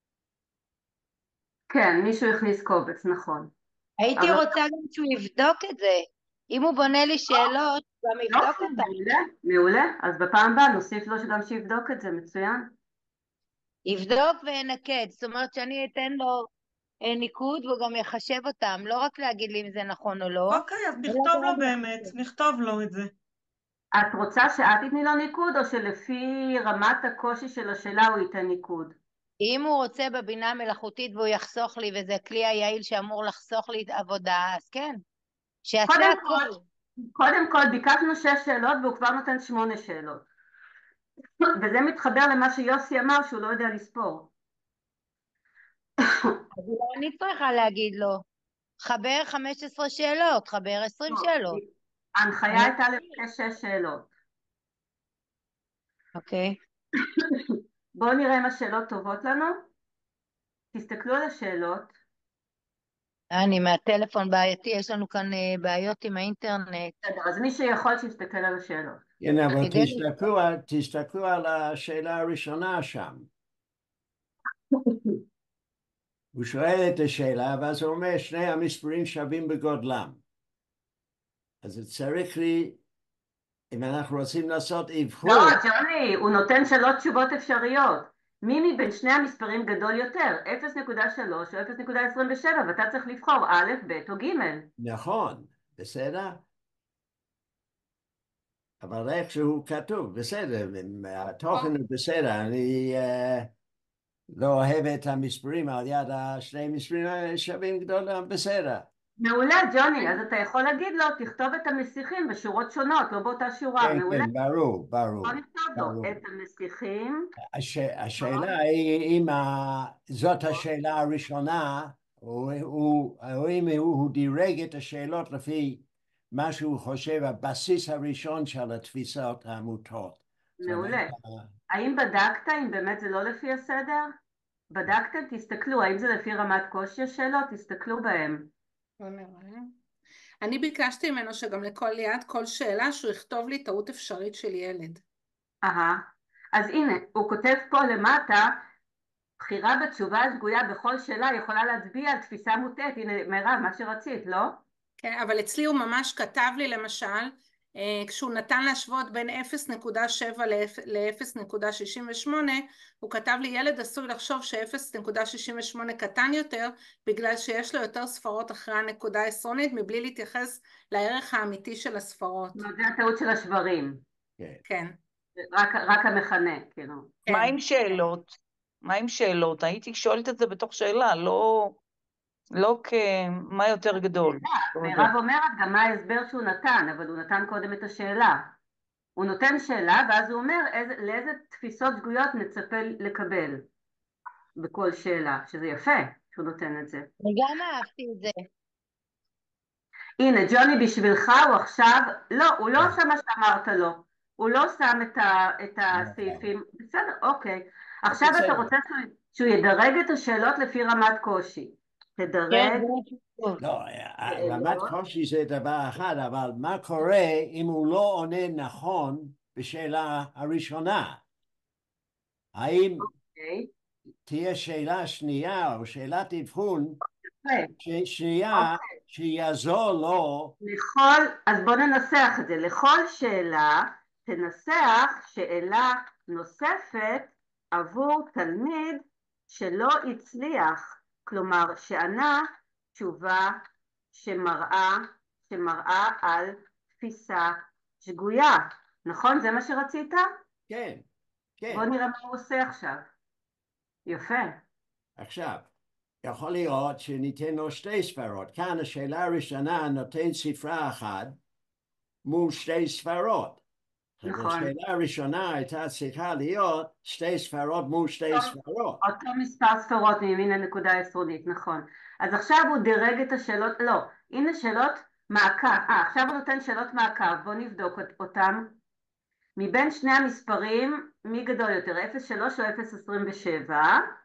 כן, מישהו הכניס קובץ, נכון. הייתי אבל רוצה גם שהוא יבדוק את זה. אם הוא בונה לי שאלות, גם יבדוק יופי, אותן. מעולה, מעולה. אז בפעם הבאה נוסיף לו שגם שיבדוק את זה, מצוין. יבדוק וינקד. זאת אומרת שאני אתן לו אה, ניקוד והוא גם יחשב אותם. לא רק להגיד לי אם זה נכון או לא, אוקיי, אז אלא נכתוב לו גם באמת, יחשב. נכתוב לו את זה. את רוצה שאת תתני לו ניקוד, או שלפי רמת הקושי של השאלה הוא ייתן ניקוד? אם הוא רוצה בבינה המלאכותית והוא יחסוך לי, וזה כלי היעיל שאמור לחסוך לי עבודה, אז כן, שיעשה קודם הכל. כל, קודם כל ביקשנו שש שאלות והוא כבר נותן שמונה שאלות. וזה מתחבר למה שיוסי אמר שהוא לא יודע לספור. אז אולי אני צריכה להגיד לו, חבר חמש עשרה שאלות, חבר עשרים שאלות. ההנחיה אני- הייתה לבקש שש שאלות. אוקיי. בואו נראה אם השאלות טובות לנו. תסתכלו על השאלות. אני מהטלפון בעייתי, יש לנו כאן אה, בעיות עם האינטרנט. בסדר, אז מי שיכול שיסתכל על השאלות. כן, אבל כדי- תסתכלו, על- תסתכלו על השאלה הראשונה שם. הוא שואל את השאלה, ואז הוא אומר, שני המספרים שווים בגודלם. אז זה צריך לי, אם אנחנו רוצים לעשות אבחון, לא, ג'וני, הוא נותן שלוש תשובות אפשריות. מי מבין שני המספרים גדול יותר, אפס נקודה שלוש או אפס נקודה עשרים ושבע, ואתה צריך לבחור א', ב' או ג'. נכון, בסדר? אבל איך שהוא כתוב, בסדר, התוכן הוא בסדר, אני uh, לא אוהב את המספרים על יד השני מספרים שווים גדולים, בסדר. מעולה, ג'וני, אז אתה יכול להגיד לו, תכתוב את המסיחים בשורות שונות, לא באותה שורה, כן, מעולה. כן, ברור, ברור. בוא נכתוב לו ברור. את המסיחים. הש... השאלה היא אם ה... זאת השאלה הראשונה, או, או, או אם הוא, הוא דירג את השאלות לפי מה שהוא חושב, הבסיס הראשון של התפיסות העמותות. מעולה. האם בדקת אם באמת זה לא לפי הסדר? בדקתם? תסתכלו, האם זה לפי רמת קושי השאלות? תסתכלו בהם. בוא נראה. אני ביקשתי ממנו שגם לכל ליד כל שאלה שהוא יכתוב לי טעות אפשרית של ילד. אהה. אז הנה, הוא כותב פה למטה, בחירה בתשובה השגויה בכל שאלה יכולה להצביע על תפיסה מוטעת. הנה, מירב, מה שרצית, לא? כן, אבל אצלי הוא ממש כתב לי למשל, אה, כשהוא נתן להשוות בין אפס נקודה שבע ל-אפס נקודה שישים ושמונה, הוא כתב לי ילד עשוי לחשוב ש-אפס נקודה שישים ושמונה קטן יותר, בגלל שיש לו יותר ספרות אחרי הנקודה העשרונית, מבלי להתייחס לערך האמיתי של הספרות. זאת אומרת, זה הטעות של השברים. כן. כן. רק, רק המכנה, כאילו. מה כן. עם שאלות? מה עם שאלות? הייתי שואלת את זה בתוך שאלה, לא, לא כמה יותר גדול. מירב אומרת גם מה ההסבר שהוא נתן, אבל הוא נתן קודם את השאלה. הוא נותן שאלה, ואז הוא אומר איזה, לאיזה תפיסות שגויות נצפה לקבל בכל שאלה, שזה יפה שהוא נותן את זה. אני גם אהבתי את זה. הנה, ג'וני בשבילך הוא עכשיו, לא, הוא לא עושה מה שאמרת לו, הוא לא שם את, ה, את הסעיפים, בסדר, אוקיי. עכשיו אתה רוצה שהוא, שהוא ידרג את השאלות לפי רמת קושי. תדרג. כן, זה טוב. לא, רמת קושי זה דבר אחד, אבל מה קורה אם הוא לא עונה נכון בשאלה הראשונה? האם אוקיי. תהיה שאלה שנייה או שאלת אבחון אוקיי. שנייה שיעזור לו? לכל, אז בוא ננסח את זה. לכל שאלה תנסח שאלה נוספת עבור תלמיד שלא הצליח, כלומר שענה תשובה שמראה, שמראה על תפיסה שגויה. נכון? זה מה שרצית? כן, כן. בוא נראה מה הוא עושה עכשיו. יפה. עכשיו, יכול להיות שניתן לו שתי ספרות. כאן השאלה הראשונה נותן ספרה אחת מול שתי ספרות. נכון. השאלה הראשונה הייתה צריכה להיות שתי ספרות מול שתי ספרות. אותו מספר ספרות מימין הנקודה העשרונית, נכון. אז עכשיו הוא דירג את השאלות, לא, הנה שאלות מעקב, אה, עכשיו הוא נותן שאלות מעקב, בואו נבדוק אותם. מבין שני המספרים, מי גדול יותר, אפס נקודה שלוש או אפס נקודה עשרים ושבע?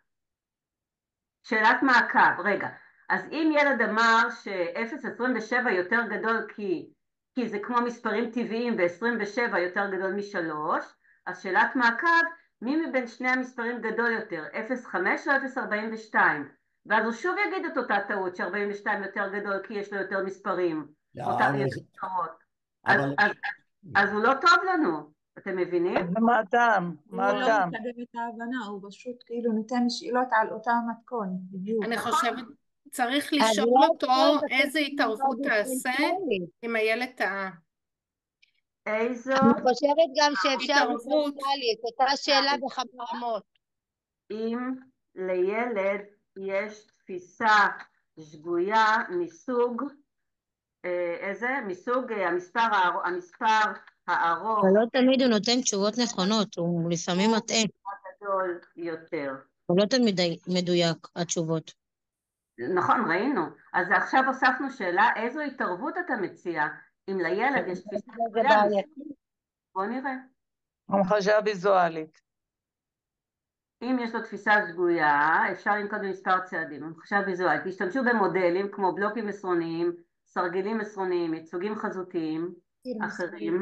שאלת מעקב, רגע, אז אם ילד אמר ש-אפס נקודה עשרים ושבע יותר גדול כי, כי זה כמו מספרים טבעיים ו-עשרים ושבע יותר גדול משלוש, אז שאלת מעקב, מי מבין שני המספרים גדול יותר, אפס נקודה חמש או אפס נקודה ארבעים ושתיים? ואז הוא שוב יגיד את אותה טעות, ש-ארבעים ושתיים יותר גדול כי יש לו יותר מספרים. לא, אותה אבל- מספרות. אבל- אז, אז, אז הוא לא טוב לנו, אתם מבינים? מה הטעם? מה הוא לא הטעם? מקדם את ההבנה, הוא פשוט כאילו נותן שאלות על אותה מתכון, בדיוק. אני חושבת, צריך אז לשאול אולי אותו אפשר לבקש איזה ממנו התערבות תעשה דיפרנציאלית. אם הילד טעה. איזו, אני חושבת גם שאפשר התערבות. דיפרנציאלית, אותה שאלה בכמה רמות. אם לילד יש תפיסה שגויה מסוג, אה, איזה? מסוג אה, המספר, האר- המספר הארוך אבל לא תמיד הוא נותן תשובות נכונות, הוא לפעמים מטעה, גדול יותר. הוא לא תמיד מדויק, התשובות. נכון, ראינו. אז עכשיו הוספנו שאלה, איזו התערבות אתה מציע? אם לילד יש תפיסה זה שגויה בעייתי. מסוג, בוא נראה. המחשה ויזואלית. אם יש לו תפיסה שגויה, אפשר לנקוט במספר צעדים. המחשה ויזואלית, תשתמשו במודלים כמו בלוקים עשרוניים, סרגלים עשרוניים, ייצוגים חזותיים אחרים.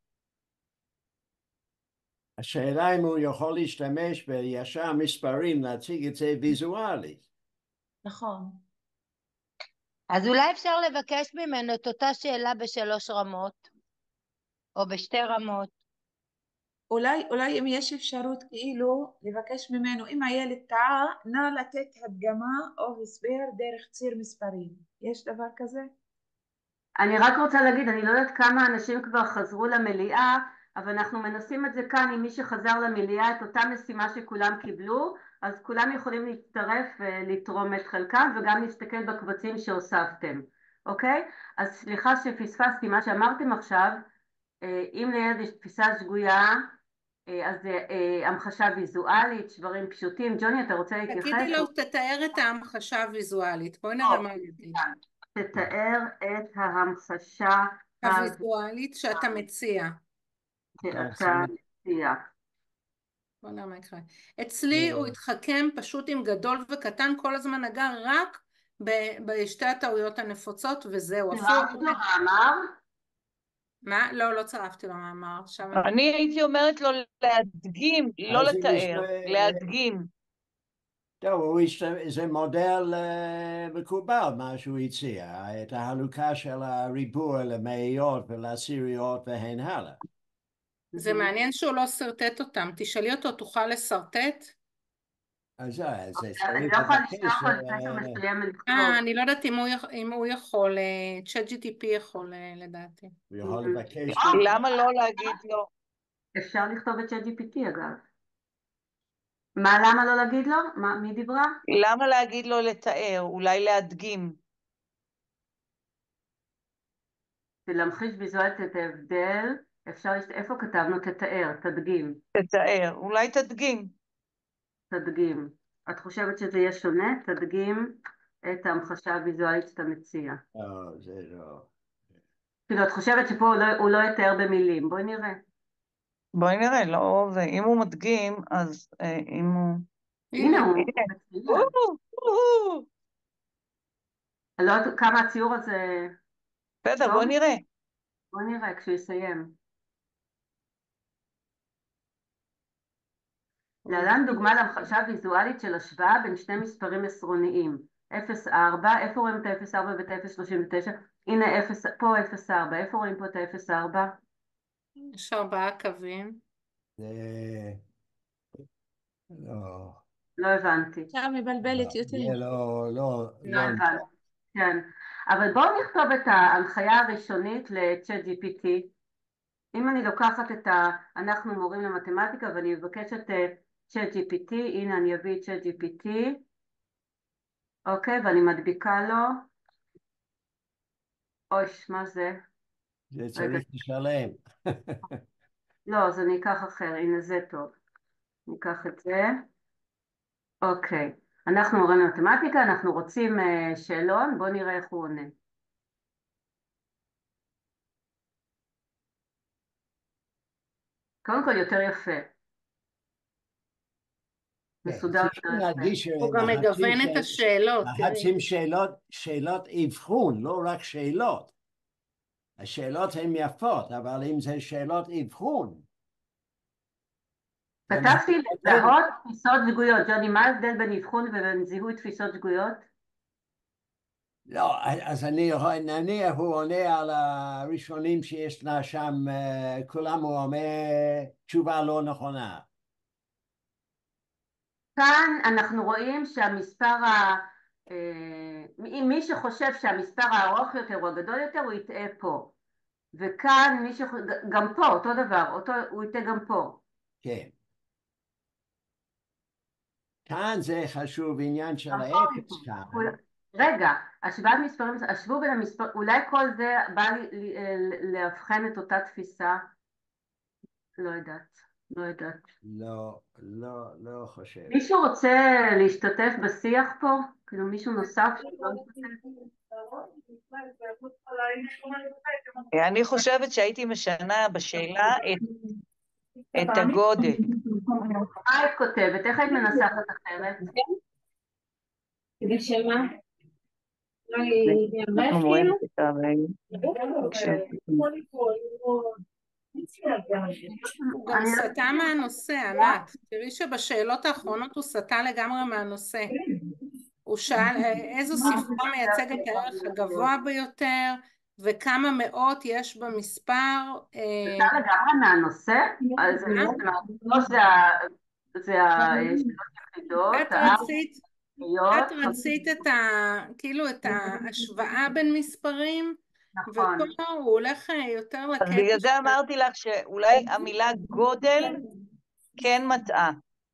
השאלה אם הוא יכול להשתמש בישר מספרים, להציג את זה ויזואלית. נכון. אז אולי אפשר לבקש ממנו את אותה שאלה בשלוש רמות, או בשתי רמות. אולי, אולי אם יש אפשרות כאילו לבקש ממנו, אם הילד טעה, נא לתת הדגמה או הסבר דרך ציר מספרים. יש דבר כזה? אני רק רוצה להגיד, אני לא יודעת כמה אנשים כבר חזרו למליאה, אבל אנחנו מנסים את זה כאן עם מי שחזר למליאה, את אותה משימה שכולם קיבלו, אז כולם יכולים להצטרף ולתרום את חלקם, וגם להסתכל בקבצים שהוספתם, אוקיי? אז סליחה שפספסתי מה שאמרתם עכשיו, אם לילד יש תפיסה שגויה, אז המחשה ויזואלית, שברים פשוטים. ג'וני, אתה רוצה להתייחס? תגידי לו, תתאר את ההמחשה הוויזואלית. בואי נראה מה הוא יגיד. תתאר את ההמחשה הוויזואלית שאתה מציע. שאתה מציע. בוא נראה מה יקרה. אצלי הוא התחכם פשוט עם גדול וקטן, כל הזמן נגע רק בשתי הטעויות הנפוצות, וזהו. צירפת לו מאמר? מה? לא, לא צירפתי לו מאמר. אני הייתי אומרת לו להדגים, לא לתאר, להדגים. טוב, זה מודל מקובל, מה שהוא הציע, את החלוקה של הריבוע למאיות ולעשיריות והן הלאה. זה מעניין שהוא לא סרטט אותם. תשאלי אותו, תוכל לסרטט? אז זה, אני לא יכולה לשלוח על ספר מסוים ולכתוב. אה, אני לא יודעת אם הוא יכול, צ'אט ג'י טי פי יכול לדעתי. הוא יכול לבקש. למה לא להגיד לו? אפשר לכתוב את צ'אט ג'י פי טי אגב. מה, למה לא להגיד לו? מה, מי דיברה? למה להגיד לו לתאר? אולי להדגים. ולהמחיש ויזואלית את ההבדל, אפשר, איפה כתבנו? תתאר, תדגים. תתאר, אולי תדגים. תדגים. את חושבת שזה יהיה שונה? תדגים את ההמחשה הוויזואלית שאתה מציע. לא, זה לא. כאילו, את חושבת שפה הוא לא, הוא לא יתאר במילים. בואי נראה. בואי נראה, לא, ואם הוא מדגים, אז אה, אם הוא... הנה הוא. אני לא יודעת כמה הציור הזה... בסדר, בואי נראה. בואי נראה כשהוא יסיים. להלן דוגמה להמחשה ויזואלית של השוואה בין שני מספרים עשרוניים. אפס ארבע, איפה רואים את ה-אפס ארבע ואת ה-אפס שלושים ותשע? הנה פה אפס ארבע, איפה רואים פה את ה-אפס ארבע? יש ארבעה קווים. זה... לא. לא הבנתי. עכשיו מבלבלת יותר. לא, לא. לא הבנתי, כן. אבל בואו נכתוב את ההנחיה הראשונית ל-צ'אט ג'י פי טי. אם אני לוקחת את ה... אנחנו מורים למתמטיקה ואני מבקשת צ'אט ג'י פי טי, הנה אני אביא את צ'אט ג'י פי טי, אוקיי, ואני מדביקה לו. אויש, מה זה? זה צריך לשלם. לא, אז אני אקח אחר, הנה זה טוב. ניקח את זה. אוקיי, אנחנו מורים למתמטיקה, אנחנו רוצים שאלון, בואו נראה איך הוא עונה. קודם כל יותר יפה. מסודר. הוא גם מגוון את השאלות. מחפשים שאלות, שאלות אבחון, לא רק שאלות. השאלות הן יפות, אבל אם זה שאלות אבחון. כתבתי לזהות תפיסות שגויות. ג'וני, מה ההבדל בין אבחון ובין זיהוי תפיסות שגויות? לא, אז אני, נניח הוא עונה על הראשונים שיש לה שם, כולם הוא אומר תשובה לא נכונה. כאן אנחנו רואים שהמספר, ה... מי שחושב שהמספר הארוך יותר או הגדול יותר הוא יטעה פה. וכאן מי שחושב, גם פה אותו דבר, אותו, הוא יטעה גם פה. כן. כאן זה חשוב עניין של האפס כאן. רגע, השוואת מספרים, השוו בין המספר, אולי כל זה בא להבחן את אותה תפיסה? לא יודעת, לא יודעת. לא, לא, לא חושב. מישהו רוצה להשתתף בשיח פה? כאילו מישהו נוסף שלא משתתף? אני חושבת שהייתי משנה בשאלה את, את הגודל. מה היית כותבת? איך היית מנסחת אחרת? כדי שמה? אנחנו רואים את ה... הוא גם סטה מהנושא, ענת. תראי שבשאלות האחרונות הוא סטה לגמרי מהנושא. הוא שאל איזו ספרה מייצג את הערך הגבוה ביותר, וכמה מאות יש במספר. סטה לגמרי מהנושא? אז זה השאלות יחידות. את רצית, את רצית את ה... כאילו את ההשוואה בין מספרים, נכון. ופה הוא הולך יותר לקטע. אז בגלל זה אמרתי לך שאולי המילה גודל כן מטעה.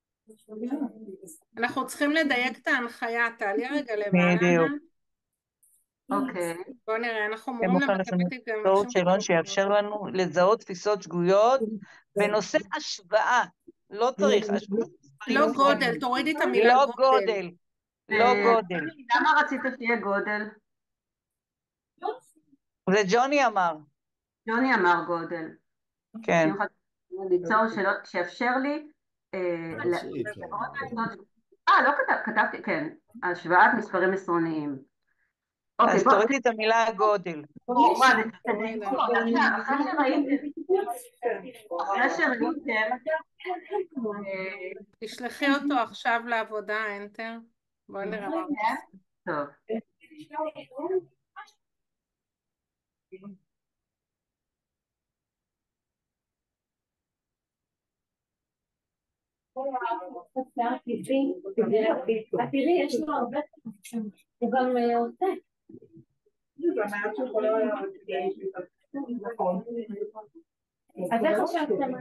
אנחנו צריכים לדייק את ההנחיה, תעלי רגע למעלה. בדיוק. אוקיי. בוא נראה, אנחנו אומרים למתמטית גם... זאת שאלון שיאפשר לנו לזהות תפיסות שגויות בנושא השוואה. לא צריך. לא גודל, תורידי את המילה לא גודל. גודל. לא גודל. למה רצית שיהיה גודל? זה ג'וני אמר. ג'וני אמר גודל. כן. ליצור שאלות שיאפשר לי אה, לא כתבתי, כן, השוואת מספרים עשרוניים. אז תורידי את המילה גודל. אחרי שראיתם, תשלחי אותו עכשיו לעבודה, אנטר. בואי נראה מה. טוב. תראי, יש לו הרבה, הוא גם עושה. אז איך חשבתם?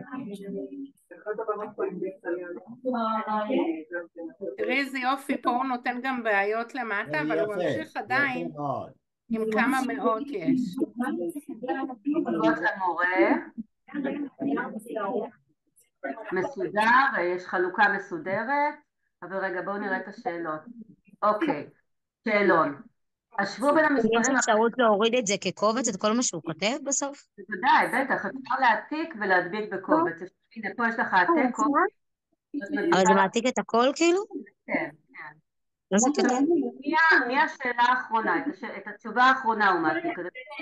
תראי איזה יופי, פה הוא נותן גם בעיות למטה, אבל הוא ממשיך עדיין עם כמה מאות יש. תגובות למורה. מסודר, יש חלוקה מסודרת, אבל רגע בואו נראה את השאלות. אוקיי, שאלון. השוו בין המספרים... יש אפשרות להוריד את זה כקובץ, את כל מה שהוא כותב בסוף? בוודאי, בטח, אפשר להעתיק ולהדביק בקובץ. הנה, פה יש לך העתק קובץ. אבל זה מעתיק את הכל כאילו? כן, כן. לא זה קטן? מי השאלה האחרונה? את התשובה האחרונה הוא מעתיק.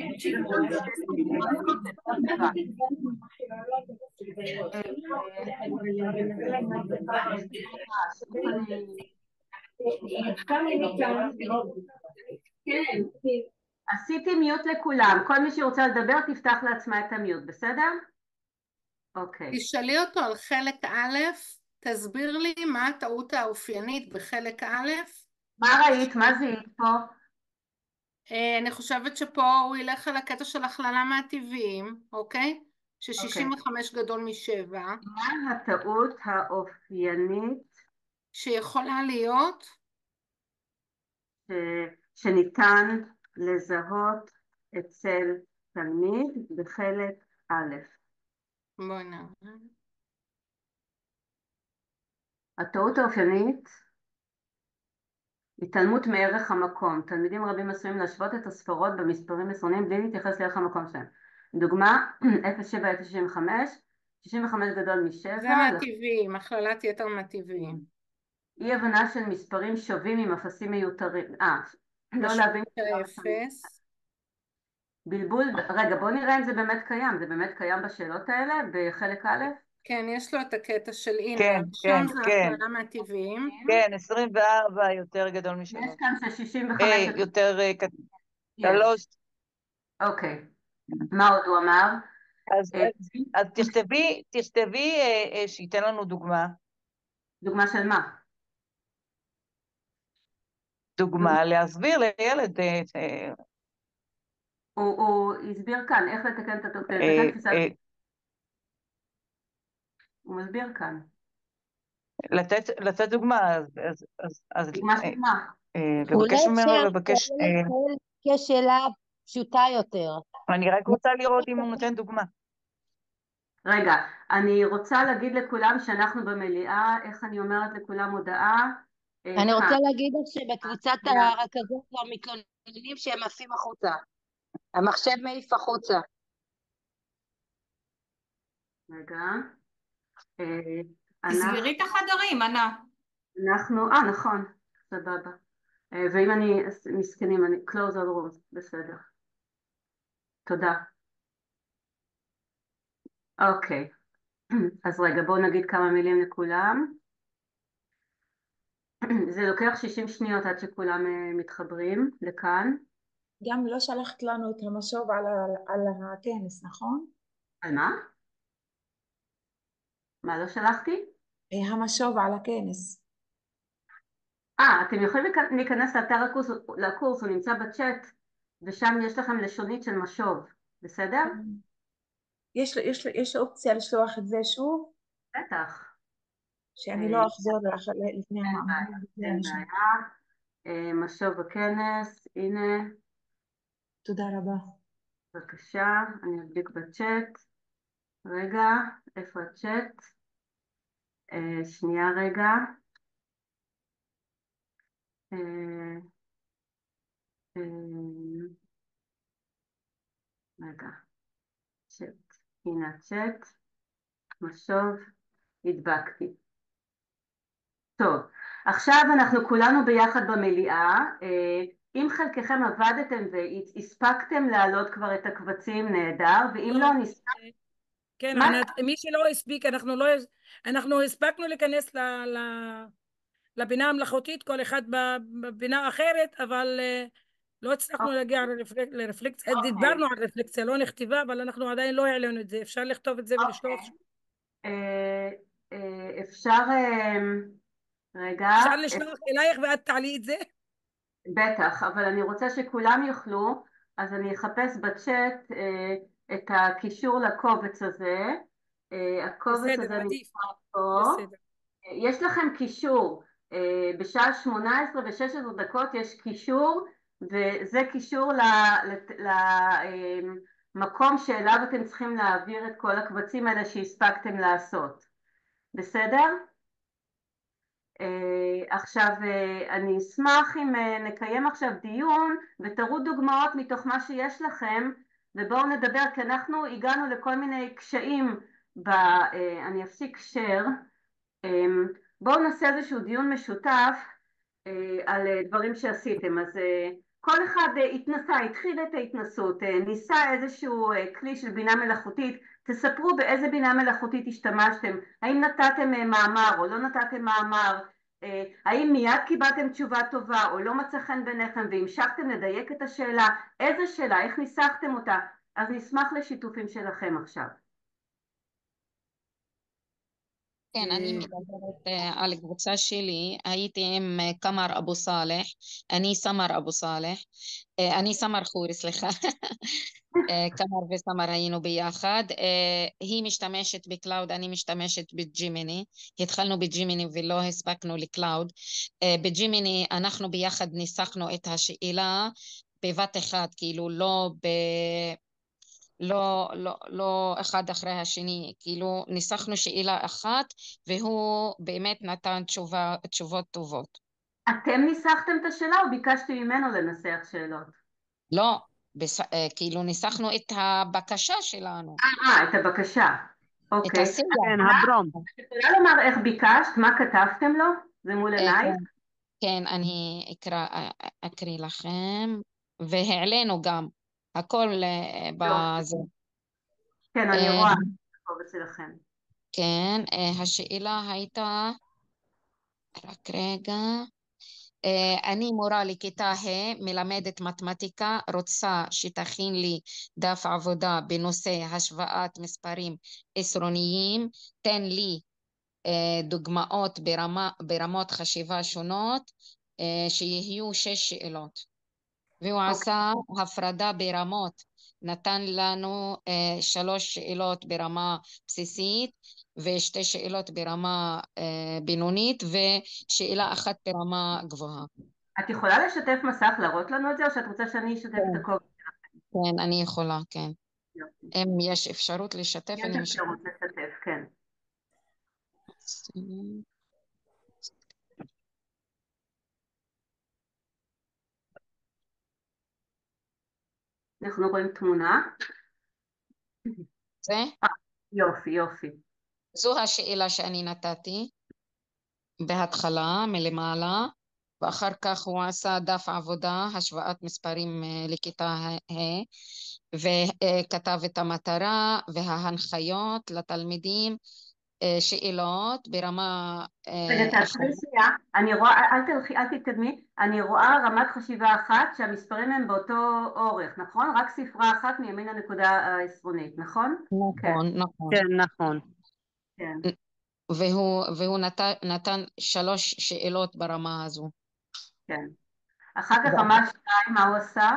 עשיתי מיוט לכולם, כל מי שרוצה לדבר תפתח לעצמה את המיוט, בסדר? אוקיי. תשאלי אותו על חלק א', תסביר לי מה הטעות האופיינית בחלק א'. מה ראית? מה זיהית פה? אני חושבת שפה הוא ילך על הקטע של הכללה מהטבעיים, אוקיי? ש-שישים וחמש גדול משבע. מה הטעות האופיינית? שיכולה להיות? שניתן לזהות אצל תלמיד בחלק א'. בואי נראה. הטעות האופיינית, התעלמות מערך המקום. תלמידים רבים עשויים להשוות את הספרות במספרים עשרוניים בלי להתייחס לערך המקום שלהם. דוגמה, אפס נקודה שבע אפס שישים וחמש, שישים וחמש גדול משבע. זה מהטבעיים, הכללת יתר מהטבעיים. אי הבנה של מספרים שווים עם אפסים מיותרים. אה, לא להבין. אפס. בלבול, רגע, בוא נראה אם זה באמת קיים, זה באמת קיים בשאלות האלה, בחלק א'? כן, יש לו את הקטע של הנה, כן, כן, הראשון זה כן, הכללה מהטבעיים. כן, עשרים וארבע יותר גדול יש משלוש. כאן ש-שישים וחמש... אה, יותר אה, קט- שלוש. אוקיי. מה עוד הוא אמר? אז, אז, אז תכתבי, תכתבי אה, אה, שייתן לנו דוגמה. דוגמה של מה? דוגמה להסביר לילד. אה, אה, הוא, הוא הסביר כאן איך לתקן את התוצאה, אה, לתקן תפיסת... אה, הוא מסביר כאן. לתת, לתת דוגמה, אז, אז, אז, אז דוגמה אה, של מה? אה, אולי לבקש ממנו אפשר לבקש, אה, כשאלה פשוטה יותר. אני רק רוצה לראות אם הוא נותן דוגמה. רגע, אני רוצה להגיד לכולם שאנחנו במליאה, איך אני אומרת לכולם הודעה? אה, אני רוצה כאן. להגיד לך שבקבוצת הרכזות כבר מתלוננים שהם עפים החוצה. המחשב מעיף החוצה. רגע. אה, תסגרי את החדרים, ענה. אנחנו, אה נכון, סבבה. אה, ואם אני, מסכנים, אני close all rooms, בסדר. תודה. אוקיי, אז רגע, בואו נגיד כמה מילים לכולם. זה לוקח שישים שניות עד שכולם אה, מתחברים לכאן. גם לא שלחת לנו את המשוב על, ה- על הכנס, נכון? על מה? מה לא שלחתי? אה, המשוב על הכנס. אה, אתם יכולים להיכ- להיכנס לאתר הקורס, לקורס, הוא נמצא בצ'אט, ושם יש לכם לשונית של משוב, בסדר? יש, יש, יש אופציה לשלוח את זה שוב? בטח. שאני אה, לא אחזור לאח- לפני אין המאמר. בעיה, אין בעיה. אה, משוב בכנס, הנה, תודה רבה. בבקשה, אני אדביק בצ'אט. רגע, איפה הצ'אט? אה, שנייה רגע. אה, אה, רגע, צ'אט, הנה הצ'אט, משוב, הדבקתי. טוב, עכשיו אנחנו כולנו ביחד במליאה. אה, אם חלקכם עבדתם והספקתם להעלות כבר את הקבצים, נהדר, ואם לא. לא, נספק... כן, מה? ענת, מי שלא הספיק, אנחנו לא, אנחנו הספקנו להיכנס ל, ל, לבינה המלאכותית, כל אחד בבינה אחרת, אבל uh, לא הצלחנו להגיע לרפלק, לרפלקציה, אוקיי. דיברנו על רפלקציה, לא נכתיבה, אבל אנחנו עדיין לא העלינו את זה, אפשר לכתוב את זה ולשלוח. אה, אה, אפשר... אה, רגע. אפשר לשלוח אלייך ואת תעלי את זה? בטח, אבל אני רוצה שכולם יוכלו, אז אני אחפש בצ'אט אה, את הקישור לקובץ הזה. אה, הקובץ בסדר, הזה עדיף. נמצא פה. בסדר. אה, יש לכם קישור, אה, בשעה שמונה עשרה ושש עשרה דקות יש קישור, וזה קישור למקום שאליו אתם צריכים להעביר את כל הקבצים האלה שהספקתם לעשות. בסדר? Uh, עכשיו uh, אני אשמח אם uh, נקיים עכשיו דיון ותראו דוגמאות מתוך מה שיש לכם, ובואו נדבר, כי אנחנו הגענו לכל מיני קשיים ב... uh, אני אפסיק share. um, בואו נעשה איזשהו דיון משותף uh, על uh, דברים שעשיתם. אז uh, כל אחד uh, התנסה, התחיל את ההתנסות, uh, ניסה איזשהו uh, כלי של בינה מלאכותית. תספרו באיזה בינה מלאכותית השתמשתם, האם נתתם מאמר או לא נתתם מאמר, האם מיד קיבלתם תשובה טובה או לא מצא חן בעיניכם והמשכתם לדייק את השאלה, איזה שאלה, איך ניסחתם אותה. אז נשמח לשיתופים שלכם עכשיו. כן, אני מדברת על קבוצה שלי, הייתי עם קמר אבו סالح, אני סמר אבו סالح, אני סמר חורי, סליחה, קמר וסמר היינו ביחד, היא משתמשת בקלאוד, אני משתמשת בג'ימיני, התחלנו בג'ימיני ולא הספקנו לקלאוד, בג'ימיני אנחנו ביחד ניסחנו את השאלה בבת אחד, כאילו לא ב... לא, לא, לא אחד אחרי השני, כאילו ניסחנו שאלה אחת והוא באמת נתן תשובה, תשובות טובות. אתם ניסחתם את השאלה או ביקשתי ממנו לנסח שאלות? לא, בס... כאילו ניסחנו את הבקשה שלנו. אה, את הבקשה. אוקיי. את השיח. כן, הברום. את יכולה לומר איך ביקשת, מה כתבתם לו? זה מול עינייך? כן, אני אקרא, אקריא לכם, והעלינו גם הכל בזה. כן, אני רואה בקובץ שלכם. כן, השאלה הייתה, רק רגע, אני מורה לכיתה ה', מלמדת מתמטיקה, רוצה שתכין לי דף עבודה בנושא השוואת מספרים עשרוניים, תן לי דוגמאות ברמה, ברמות חשיבה שונות, שיהיו שש שאלות. והוא okay. עשה הפרדה ברמות, נתן לנו שלוש שאלות ברמה בסיסית, ושתי שאלות ברמה בינונית, ושאלה אחת ברמה גבוהה. את יכולה לשתף מסך, להראות לנו את זה, או שאת רוצה שאני אשתף כן. את הקובץ? כן, אני יכולה, כן. אם יש אפשרות לשתף, יש אני אפשרות לשתף, כן. אנחנו רואים תמונה. זה? יופי, יופי. זו השאלה שאני נתתי בהתחלה, מלמעלה, ואחר כך הוא עשה דף עבודה, השוואת מספרים לכיתה ה', וכתב את המטרה וההנחיות לתלמידים, שאלות ברמה... רגע, תעצרי שנייה, אני רואה, אל תלכי, אל תתקדמי, אני רואה רמת חשיבה אחת שהמספרים הם באותו אורך, נכון? רק ספרה אחת מימין הנקודה העשרונית, נכון? נכון, נכון. כן, נכון. כן. והוא, והוא נתן, נתן שלוש שאלות ברמה הזו. כן. אחר כך רמה שתיים, מה הוא עשה?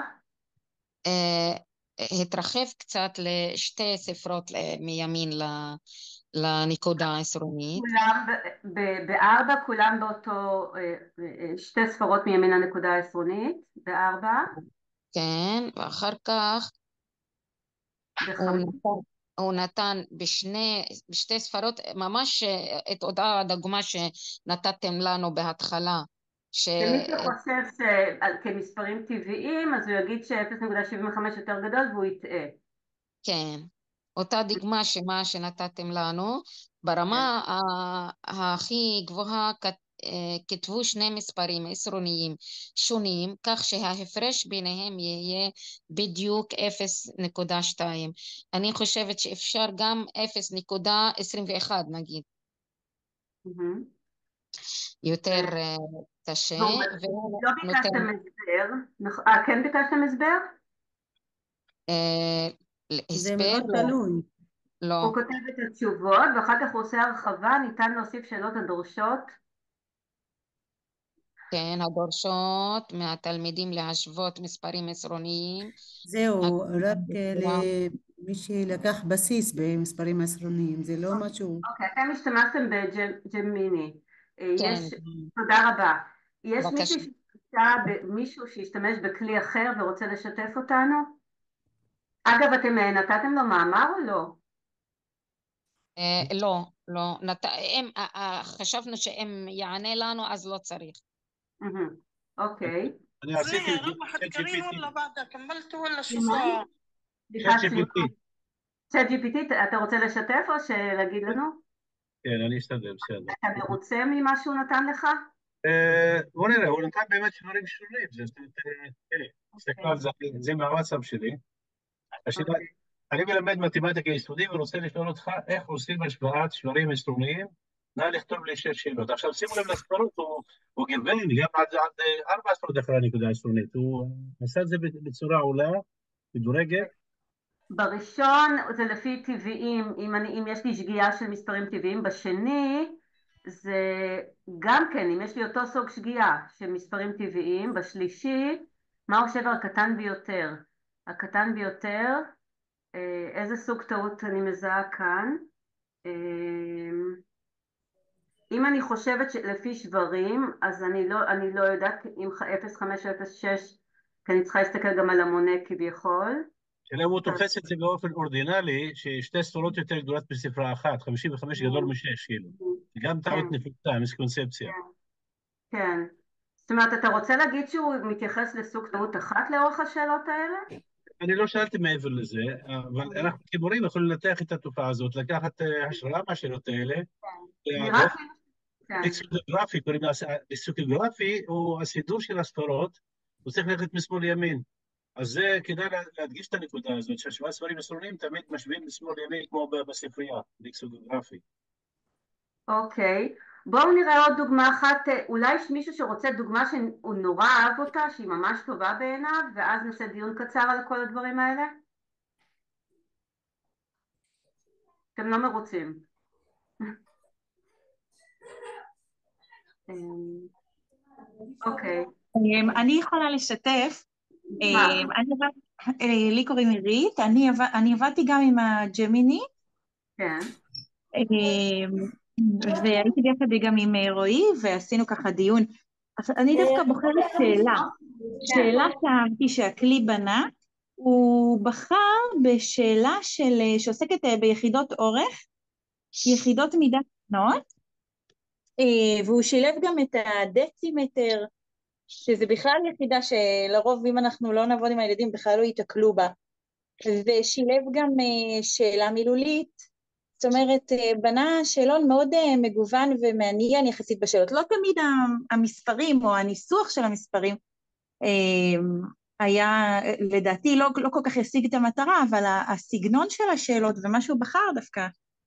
התרחב קצת לשתי ספרות מימין לנקודה העשרונית. כולם בארבע, כולם באותו, שתי ספרות מימין הנקודה העשרונית, בארבע. כן, ואחר כך הוא נתן, הוא נתן בשני, בשתי ספרות, ממש את אותה דוגמה שנתתם לנו בהתחלה. ש... ומי שחושב שכמספרים טבעיים, אז הוא יגיד ש-אפס נקודה שבעים וחמש יותר גדול והוא יטעה. כן, אותה דוגמה שמה שנתתם לנו, ברמה הכי גבוהה כתבו שני מספרים עשרוניים שונים, כך שההפרש ביניהם יהיה בדיוק אפס נקודה שתיים. אני חושבת שאפשר גם אפס נקודה עשרים ואחת נגיד. יותר קשה. לא ביקשתם הסבר, אה, כן ביקשתם הסבר? זה מאוד תלוי. לא. הוא כותב את התשובות ואחר כך הוא עושה הרחבה, ניתן להוסיף שאלות הדורשות. כן, הדורשות מהתלמידים להשוות מספרים עשרוניים. זהו, רק למי שלקח בסיס במספרים עשרוניים, זה לא משהו... אוקיי, אתם השתמשתם בג'מיני. יש, תודה רבה. יש מישהו שהשתמש בכלי אחר ורוצה לשתף אותנו? אגב, אתם נתתם לו מאמר או לא? לא, לא. חשבנו שאם יענה לנו אז לא צריך. אוקיי. אני עשיתי צ'אט ג'י פי טי. צ'אט ג'י פי טי, אתה רוצה לשתף או שלהגיד לנו? כן, אני אשתדל, בסדר. אתה מרוצה ממה שהוא נתן לך? בוא נראה, הוא נתן באמת שברים שונים. תראה, זה מהוואטסאפ שלי. אני מלמד מתמטיקה יסודי ורוצה לשאול אותך איך עושים השוואת שברים עשרוניים. נא לכתוב לי שש שאלות. עכשיו שימו לב לספרות, הוא גיוון גם עד ארבע ספרות אחרי הנקודה עשרונית. הוא עשה את זה בצורה עולה, מדורגת. בראשון זה לפי טבעיים, אם, אני, אם יש לי שגיאה של מספרים טבעיים, בשני זה גם כן, אם יש לי אותו סוג שגיאה של מספרים טבעיים, בשלישי, מהו השבר הקטן ביותר? הקטן ביותר, איזה סוג טעות אני מזהה כאן? אם אני חושבת לפי שברים, אז אני לא, אני לא יודעת אם אפס חמש או אפס שש, כי אני צריכה להסתכל גם על המונה כביכול. שאלה הוא תופס את זה באופן אורדינלי, ששתי ספרות יותר גדולות בספרה אחת, חמישים וחמש גדול משש, כאילו. זה גם טעות נפוצה, מיסקונספציה. כן. זאת אומרת, אתה רוצה להגיד שהוא מתייחס לסוג טעות אחת לאורך השאלות האלה? אני לא שאלתי מעבר לזה, אבל אנחנו כמורים יכולים לנתח את התופעה הזאת, לקחת השראה מהשאלות האלה. דיסוקוגרפי, קוראים לזה, דיסוקוגרפי הוא הסידור של הספרות, הוא צריך ללכת משמאל לימין. אז זה כדאי להדגיש את הנקודה הזאת, שהשוואת ספרים עשרוניים תמיד משווים משמאל לימין כמו בספרייה, ליקסוגרפי. אוקיי, בואו נראה עוד דוגמה אחת, אולי יש מישהו שרוצה דוגמה שהוא נורא אהב אותה, שהיא ממש טובה בעיניו, ואז נעשה דיון קצר על כל הדברים האלה? אתם לא מרוצים. אוקיי. אני יכולה לשתף. לי קוראים עירית, אני עבדתי גם עם הג'מיני. כן. והייתי ביחד גם עם רועי, ועשינו ככה דיון. אני דווקא בוחרת שאלה. שאלה שאהבתי שהכלי בנה, הוא בחר בשאלה של, שעוסקת ביחידות אורך, יחידות מידה קטנות, והוא שילב גם את הדצימטר, שזה בכלל יחידה שלרוב אם אנחנו לא נעבוד עם הילדים בכלל לא יתקלו בה, ושילב גם שאלה מילולית, זאת אומרת בנה שאלון מאוד מגוון ומעניין יחסית בשאלות, לא תמיד המספרים או הניסוח של המספרים היה לדעתי לא, לא כל כך ישיג את המטרה, אבל הסגנון של השאלות ומה שהוא בחר דווקא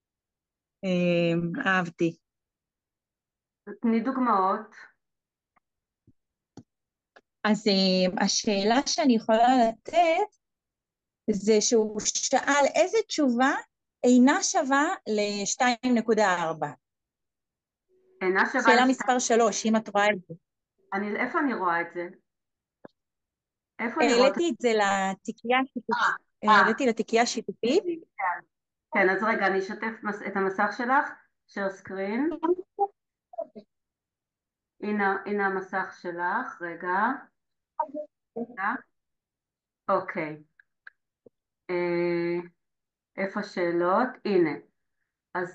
אהבתי. תני דוגמאות. אז השאלה שאני יכולה לתת זה שהוא שאל איזה תשובה אינה שווה ל-שתיים נקודה ארבע. אינה שווה... שאלה מספר שלוש, אם את רואה את זה. אני, איפה אני רואה את זה? איפה אני רואה את זה? העליתי את זה לתיקייה השיתופית. העליתי לתיקייה השיתופית. כן, אז רגע, אני אשתף את המסך שלך, share screen. הנה, הנה המסך שלך, רגע. אוקיי. איפה השאלות? הנה. אז...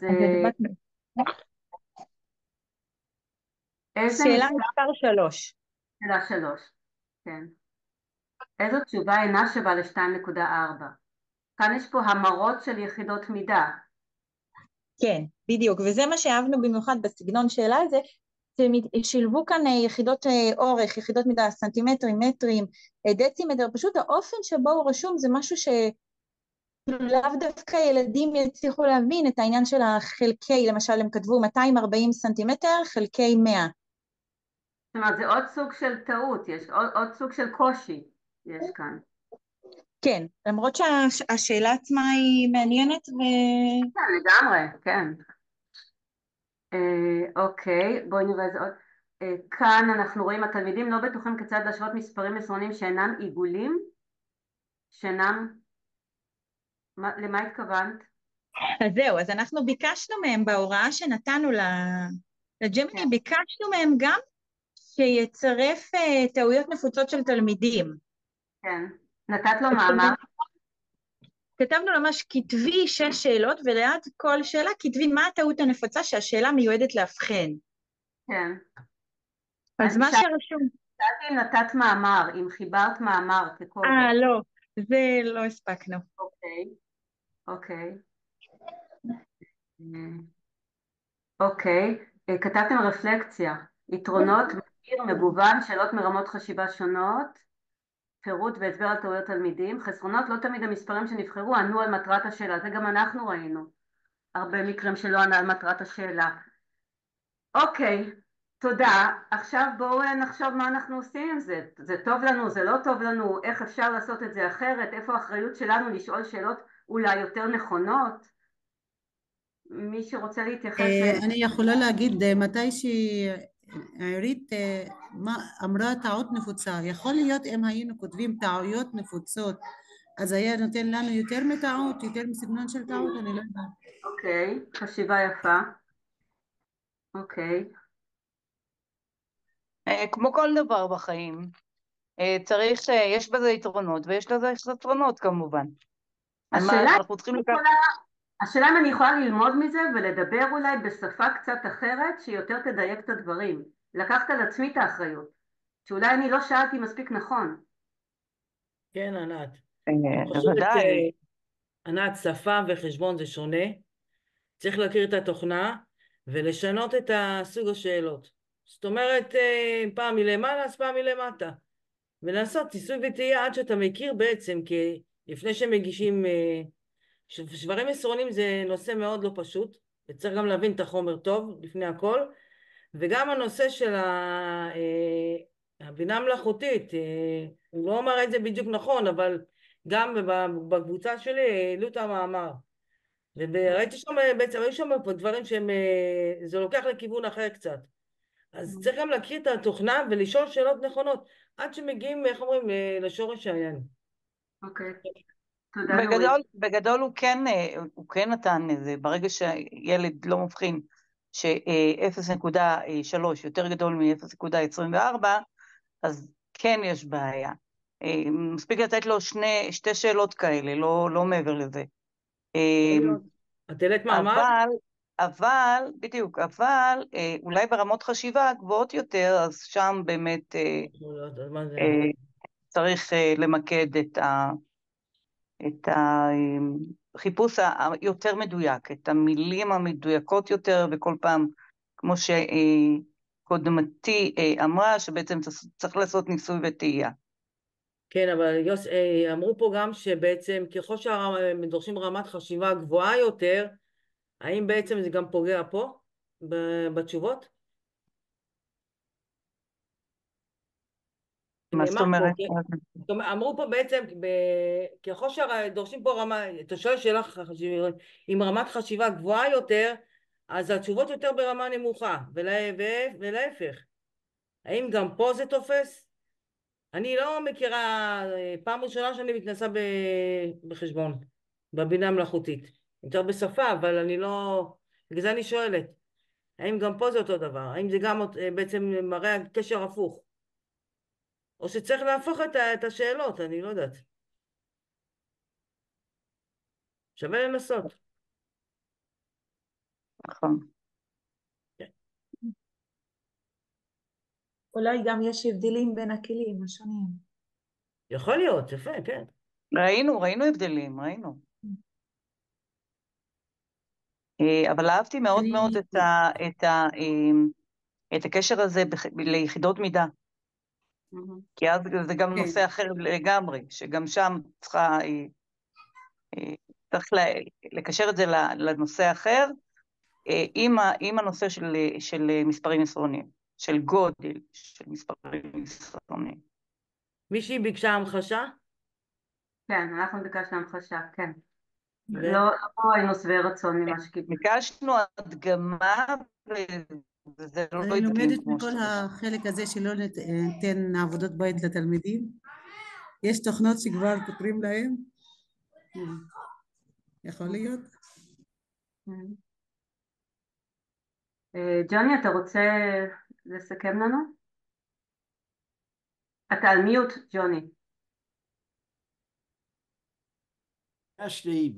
שאלה מספר שלוש. שאלה שלוש, כן. איזו תשובה אינה שווה ל-שתיים נקודה ארבע? כאן יש פה המרות של יחידות מידה. כן, בדיוק, וזה מה שאהבנו במיוחד בסגנון שאלה הזה, שילבו כאן יחידות אורך, יחידות מידה, סנטימטרים, מטרים, דצימטר, פשוט האופן שבו הוא רשום זה משהו שלאו דווקא ילדים יצליחו להבין את העניין של החלקי, למשל הם כתבו מאתיים וארבעים סנטימטר, חלקי מאה. זאת אומרת, זה עוד סוג של טעות, יש עוד, עוד סוג של קושי יש כאן. כן, למרות שהשאלה עצמה היא מעניינת ו... כן, לגמרי, כן. אה, אוקיי, בואי נראה איזה עוד. אה, כאן אנחנו רואים, התלמידים לא בטוחים כיצד להשוות מספרים עשרוניים שאינם עיגולים, שאינם... מה, למה התכוונת? אז זהו, אז אנחנו ביקשנו מהם בהוראה שנתנו לג'מיני, כן. ביקשנו מהם גם שיצרף uh, טעויות נפוצות של תלמידים. כן, נתת לו מאמר? כתבנו ממש כתבי שש שאלות, וליד כל שאלה כתבי מה הטעות הנפוצה שהשאלה מיועדת להבחן. כן. אז מה שרשום... שאלתי אם נתת מאמר, אם חיברת מאמר כקובץ. אה, לא, זה לא הספקנו. אוקיי, אוקיי. אוקיי, כתבתם רפלקציה, יתרונות, מהיר, מגוון, שאלות מרמות חשיבה שונות, פירוט והסבר על טעויות תלמידים, חסרונות, לא תמיד המספרים שנבחרו ענו על מטרת השאלה, זה גם אנחנו ראינו, הרבה מקרים שלא ענה על מטרת השאלה. אוקיי, תודה, עכשיו בואו נחשוב מה אנחנו עושים עם זה, זה טוב לנו, זה לא טוב לנו, איך אפשר לעשות את זה אחרת, איפה האחריות שלנו לשאול שאלות אולי יותר נכונות, מי שרוצה להתייחס... אני יכולה להגיד מתי שעירית אמרה טעות נפוצה, יכול להיות אם היינו כותבים טעויות נפוצות, אז היה נותן לנו יותר מטעות, יותר מסגנון של טעות, אני לא יודעת. אוקיי, חשיבה יפה. אוקיי. כמו כל דבר בחיים, צריך, יש בזה יתרונות ויש לזה חסרונות כמובן. השאלה, אנחנו צריכים לקחת... השאלה אם אני יכולה ללמוד מזה ולדבר אולי בשפה קצת אחרת שיותר תדייק את הדברים. לקחת על עצמי את האחריות, שאולי אני לא שאלתי מספיק נכון. כן, ענת. ודאי. ענת, שפה וחשבון זה שונה. צריך להכיר את התוכנה ולשנות את הסוג השאלות. זאת אומרת, פעם מלמעלה, אז פעם מלמטה. ולעשות ניסוי וטעייה עד שאתה מכיר בעצם, כי לפני שמגישים שברים עשרונים זה נושא מאוד לא פשוט, וצריך גם להבין את החומר טוב לפני הכל, וגם הנושא של הבינה המלאכותית, הוא לא אמר את זה בדיוק נכון, אבל גם בקבוצה שלי העלו את המאמר, וראיתי שם בעצם, היו שם דברים שהם, זה לוקח לכיוון אחר קצת, אז צריך גם להכיר את התוכנה ולשאול שאלות נכונות, עד שמגיעים, איך אומרים, לשורש העניין. אוקיי. בגדול, בגדול הוא כן, הוא כן נתן איזה, ברגע שילד לא מבחין ש-אפס נקודה שלוש יותר גדול מ-אפס נקודה עשרים וארבע, אז כן יש בעיה. מספיק לתת לו שני, שתי שאלות כאלה, לא, לא מעבר לזה. את העלית מאמר? אבל, אבל, בדיוק, אבל אולי ברמות חשיבה גבוהות יותר, אז שם באמת צריך למקד את ה... את החיפוש היותר מדויק, את המילים המדויקות יותר, וכל פעם, כמו שקודמתי אמרה, שבעצם צריך לעשות ניסוי וטעייה. כן, אבל יוס, אמרו פה גם שבעצם ככל שדורשים רמת חשיבה גבוהה יותר, האם בעצם זה גם פוגע פה בתשובות? מה זאת אומרת? אמרו פה בעצם, ככל שדורשים פה רמה, אתה שואל שאלה עם רמת חשיבה גבוהה יותר, אז התשובות יותר ברמה נמוכה, ולהפך. האם גם פה זה תופס? אני לא מכירה, פעם ראשונה שאני מתנסה בחשבון, בבינה מלאכותית. יותר בשפה, אבל אני לא, בגלל זה אני שואלת. האם גם פה זה אותו דבר? האם זה גם בעצם מראה קשר הפוך? או שצריך להפוך את השאלות, אני לא יודעת. שווה לנסות. נכון. אולי גם יש הבדלים בין הכלים השונים. יכול להיות, יפה, כן. ראינו, ראינו הבדלים, ראינו. אבל אהבתי מאוד מאוד את ה, את ה, את הקשר הזה ליחידות מידה. כי אז זה גם נושא אחר לגמרי, שגם שם צריכה, צריך לקשר את זה לנושא אחר, עם הנושא של, של מספרים עשרוניים, של גודל של מספרים עשרוניים. מישהי ביקשה המחשה? כן, אנחנו ביקשנו המחשה, כן. לא היינו שבעי רצון ממה שקיבלנו. ביקשנו הדגמה וזה לא אני לומדת מכל החלק הזה שלא ניתן עבודות בית לתלמידים. יש תוכנות שכבר פותרים להם. יכול להיות. ג'וני, אתה רוצה לסכם לנו? אתה על מיוט, ג'וני. יש לי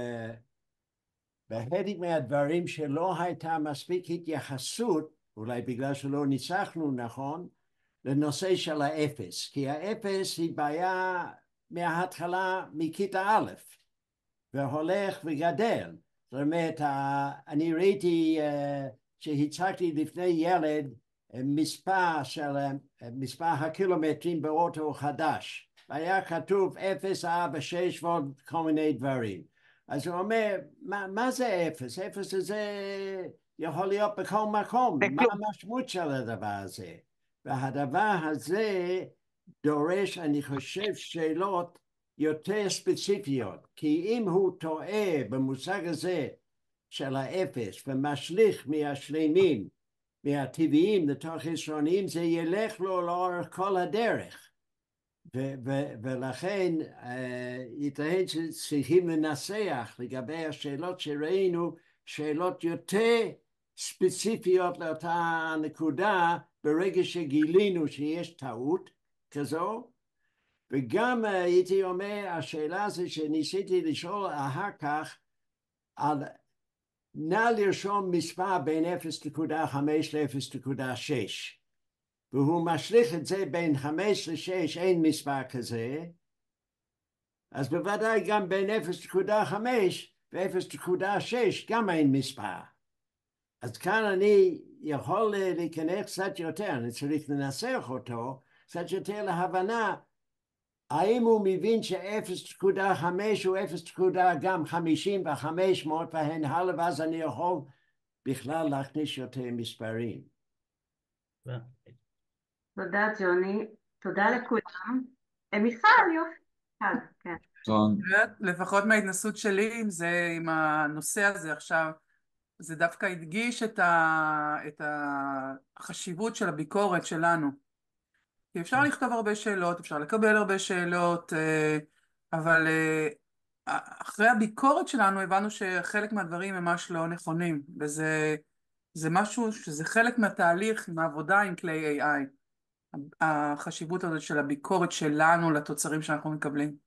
בחלק מהדברים שלא הייתה מספיק התייחסות, אולי בגלל שלא ניסחנו נכון, לנושא של האפס, כי האפס היא בעיה מההתחלה מכיתה א', והולך וגדל. זאת אומרת, אני ראיתי שהצגתי לפני ילד מספר של מספר הקילומטרים באוטו חדש, והיה כתוב אפס, ארבע, שש ועוד כל מיני דברים. אז הוא אומר, מה, מה זה אפס? אפס הזה יכול להיות בכל מקום. מה המשמעות של הדבר הזה? והדבר הזה דורש, אני חושב, שאלות יותר ספציפיות. כי אם הוא טועה במושג הזה של האפס ומשליך מהשלמים, מהטבעיים לתוך עשרוניים, זה ילך לו לאורך כל הדרך. ו- ו- ולכן ייתכן שצריכים לנסח לגבי השאלות שראינו, שאלות יותר ספציפיות לאותה נקודה, ברגע שגילינו שיש טעות כזו. וגם הייתי אומר, השאלה הזו שניסיתי לשאול אחר כך, על נא לרשום מספר בין אפס נקודה חמש ל-אפס נקודה שש. והוא משליך את זה בין חמש לשש, אין מספר כזה, אז בוודאי גם בין אפס נקודה חמש ו-אפס נקודה שש גם אין מספר. אז כאן אני יכול להיכנס קצת יותר, אני צריך לנסח אותו, קצת יותר להבנה, האם הוא מבין ש-אפס נקודה חמש הוא אפס נקודה חמישים וחמש מאות והן הלאה, ואז אני יכול בכלל להכניס יותר מספרים. תודה ג'וני, תודה לכולם. מיכל, יופי. כן. לפחות מההתנסות שלי עם זה, עם הנושא הזה עכשיו, זה דווקא הדגיש את, ה, את החשיבות של הביקורת שלנו. כי אפשר לכתוב הרבה שאלות, אפשר לקבל הרבה שאלות, אבל אחרי הביקורת שלנו הבנו שחלק מהדברים ממש לא נכונים, וזה זה משהו שזה חלק מהתהליך, מהעבודה עם כלי איי איי. החשיבות הזאת של הביקורת שלנו לתוצרים שאנחנו מקבלים.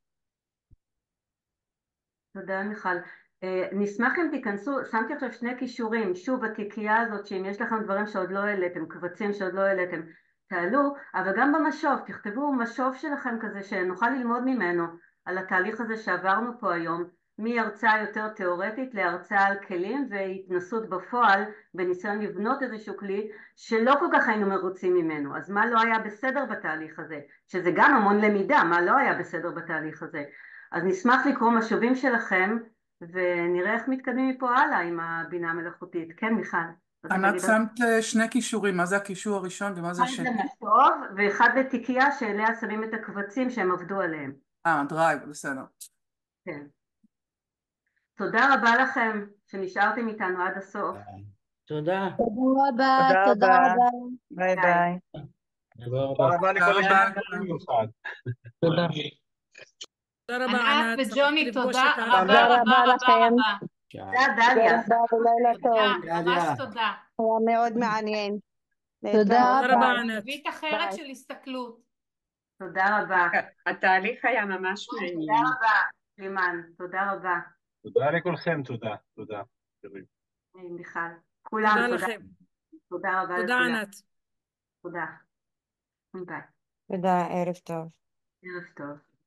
תודה מיכל. נשמח אם תיכנסו, שמתי עכשיו שני קישורים, שוב התיקייה הזאת שאם יש לכם דברים שעוד לא העליתם, קבצים שעוד לא העליתם, תעלו, אבל גם במשוב, תכתבו משוב שלכם כזה שנוכל ללמוד ממנו על התהליך הזה שעברנו פה היום, מהרצאה יותר תיאורטית להרצאה על כלים והתנסות בפועל בניסיון לבנות איזשהו כלי שלא כל כך היינו מרוצים ממנו. אז מה לא היה בסדר בתהליך הזה? שזה גם המון למידה, מה לא היה בסדר בתהליך הזה. אז נשמח לקרוא משובים שלכם ונראה איך מתקדמים מפה הלאה עם הבינה המלאכותית. כן מיכל? ענת, שמת שני קישורים, מה זה הקישור הראשון ומה זה השני? אחד זה משוב ואחד לתיקייה שאליה שמים את הקבצים שהם עבדו עליהם. אה, דרייב, בסדר. כן. תודה רבה לכם שנשארתם איתנו עד הסוף. תודה. תודה רבה, תודה רבה. ביי ביי. תודה רבה לכל אחד. תודה. תודה רבה ענת וג'וני, תודה תודה רבה רבה לכם. תודה דליה. תודה ולילה טוב. ממש תודה. היה מאוד מעניין. תודה רבה ענת. זווית אחרת של הסתכלות. תודה רבה. התהליך היה ממש מעניין. תודה רבה לימן, תודה רבה. תודה לכולכם, תודה, תודה. מיכל, כולם תודה תודה. לכם. תודה רבה לכולם. תודה ענת. תודה. ביי. תודה, ערב טוב. ערב טוב.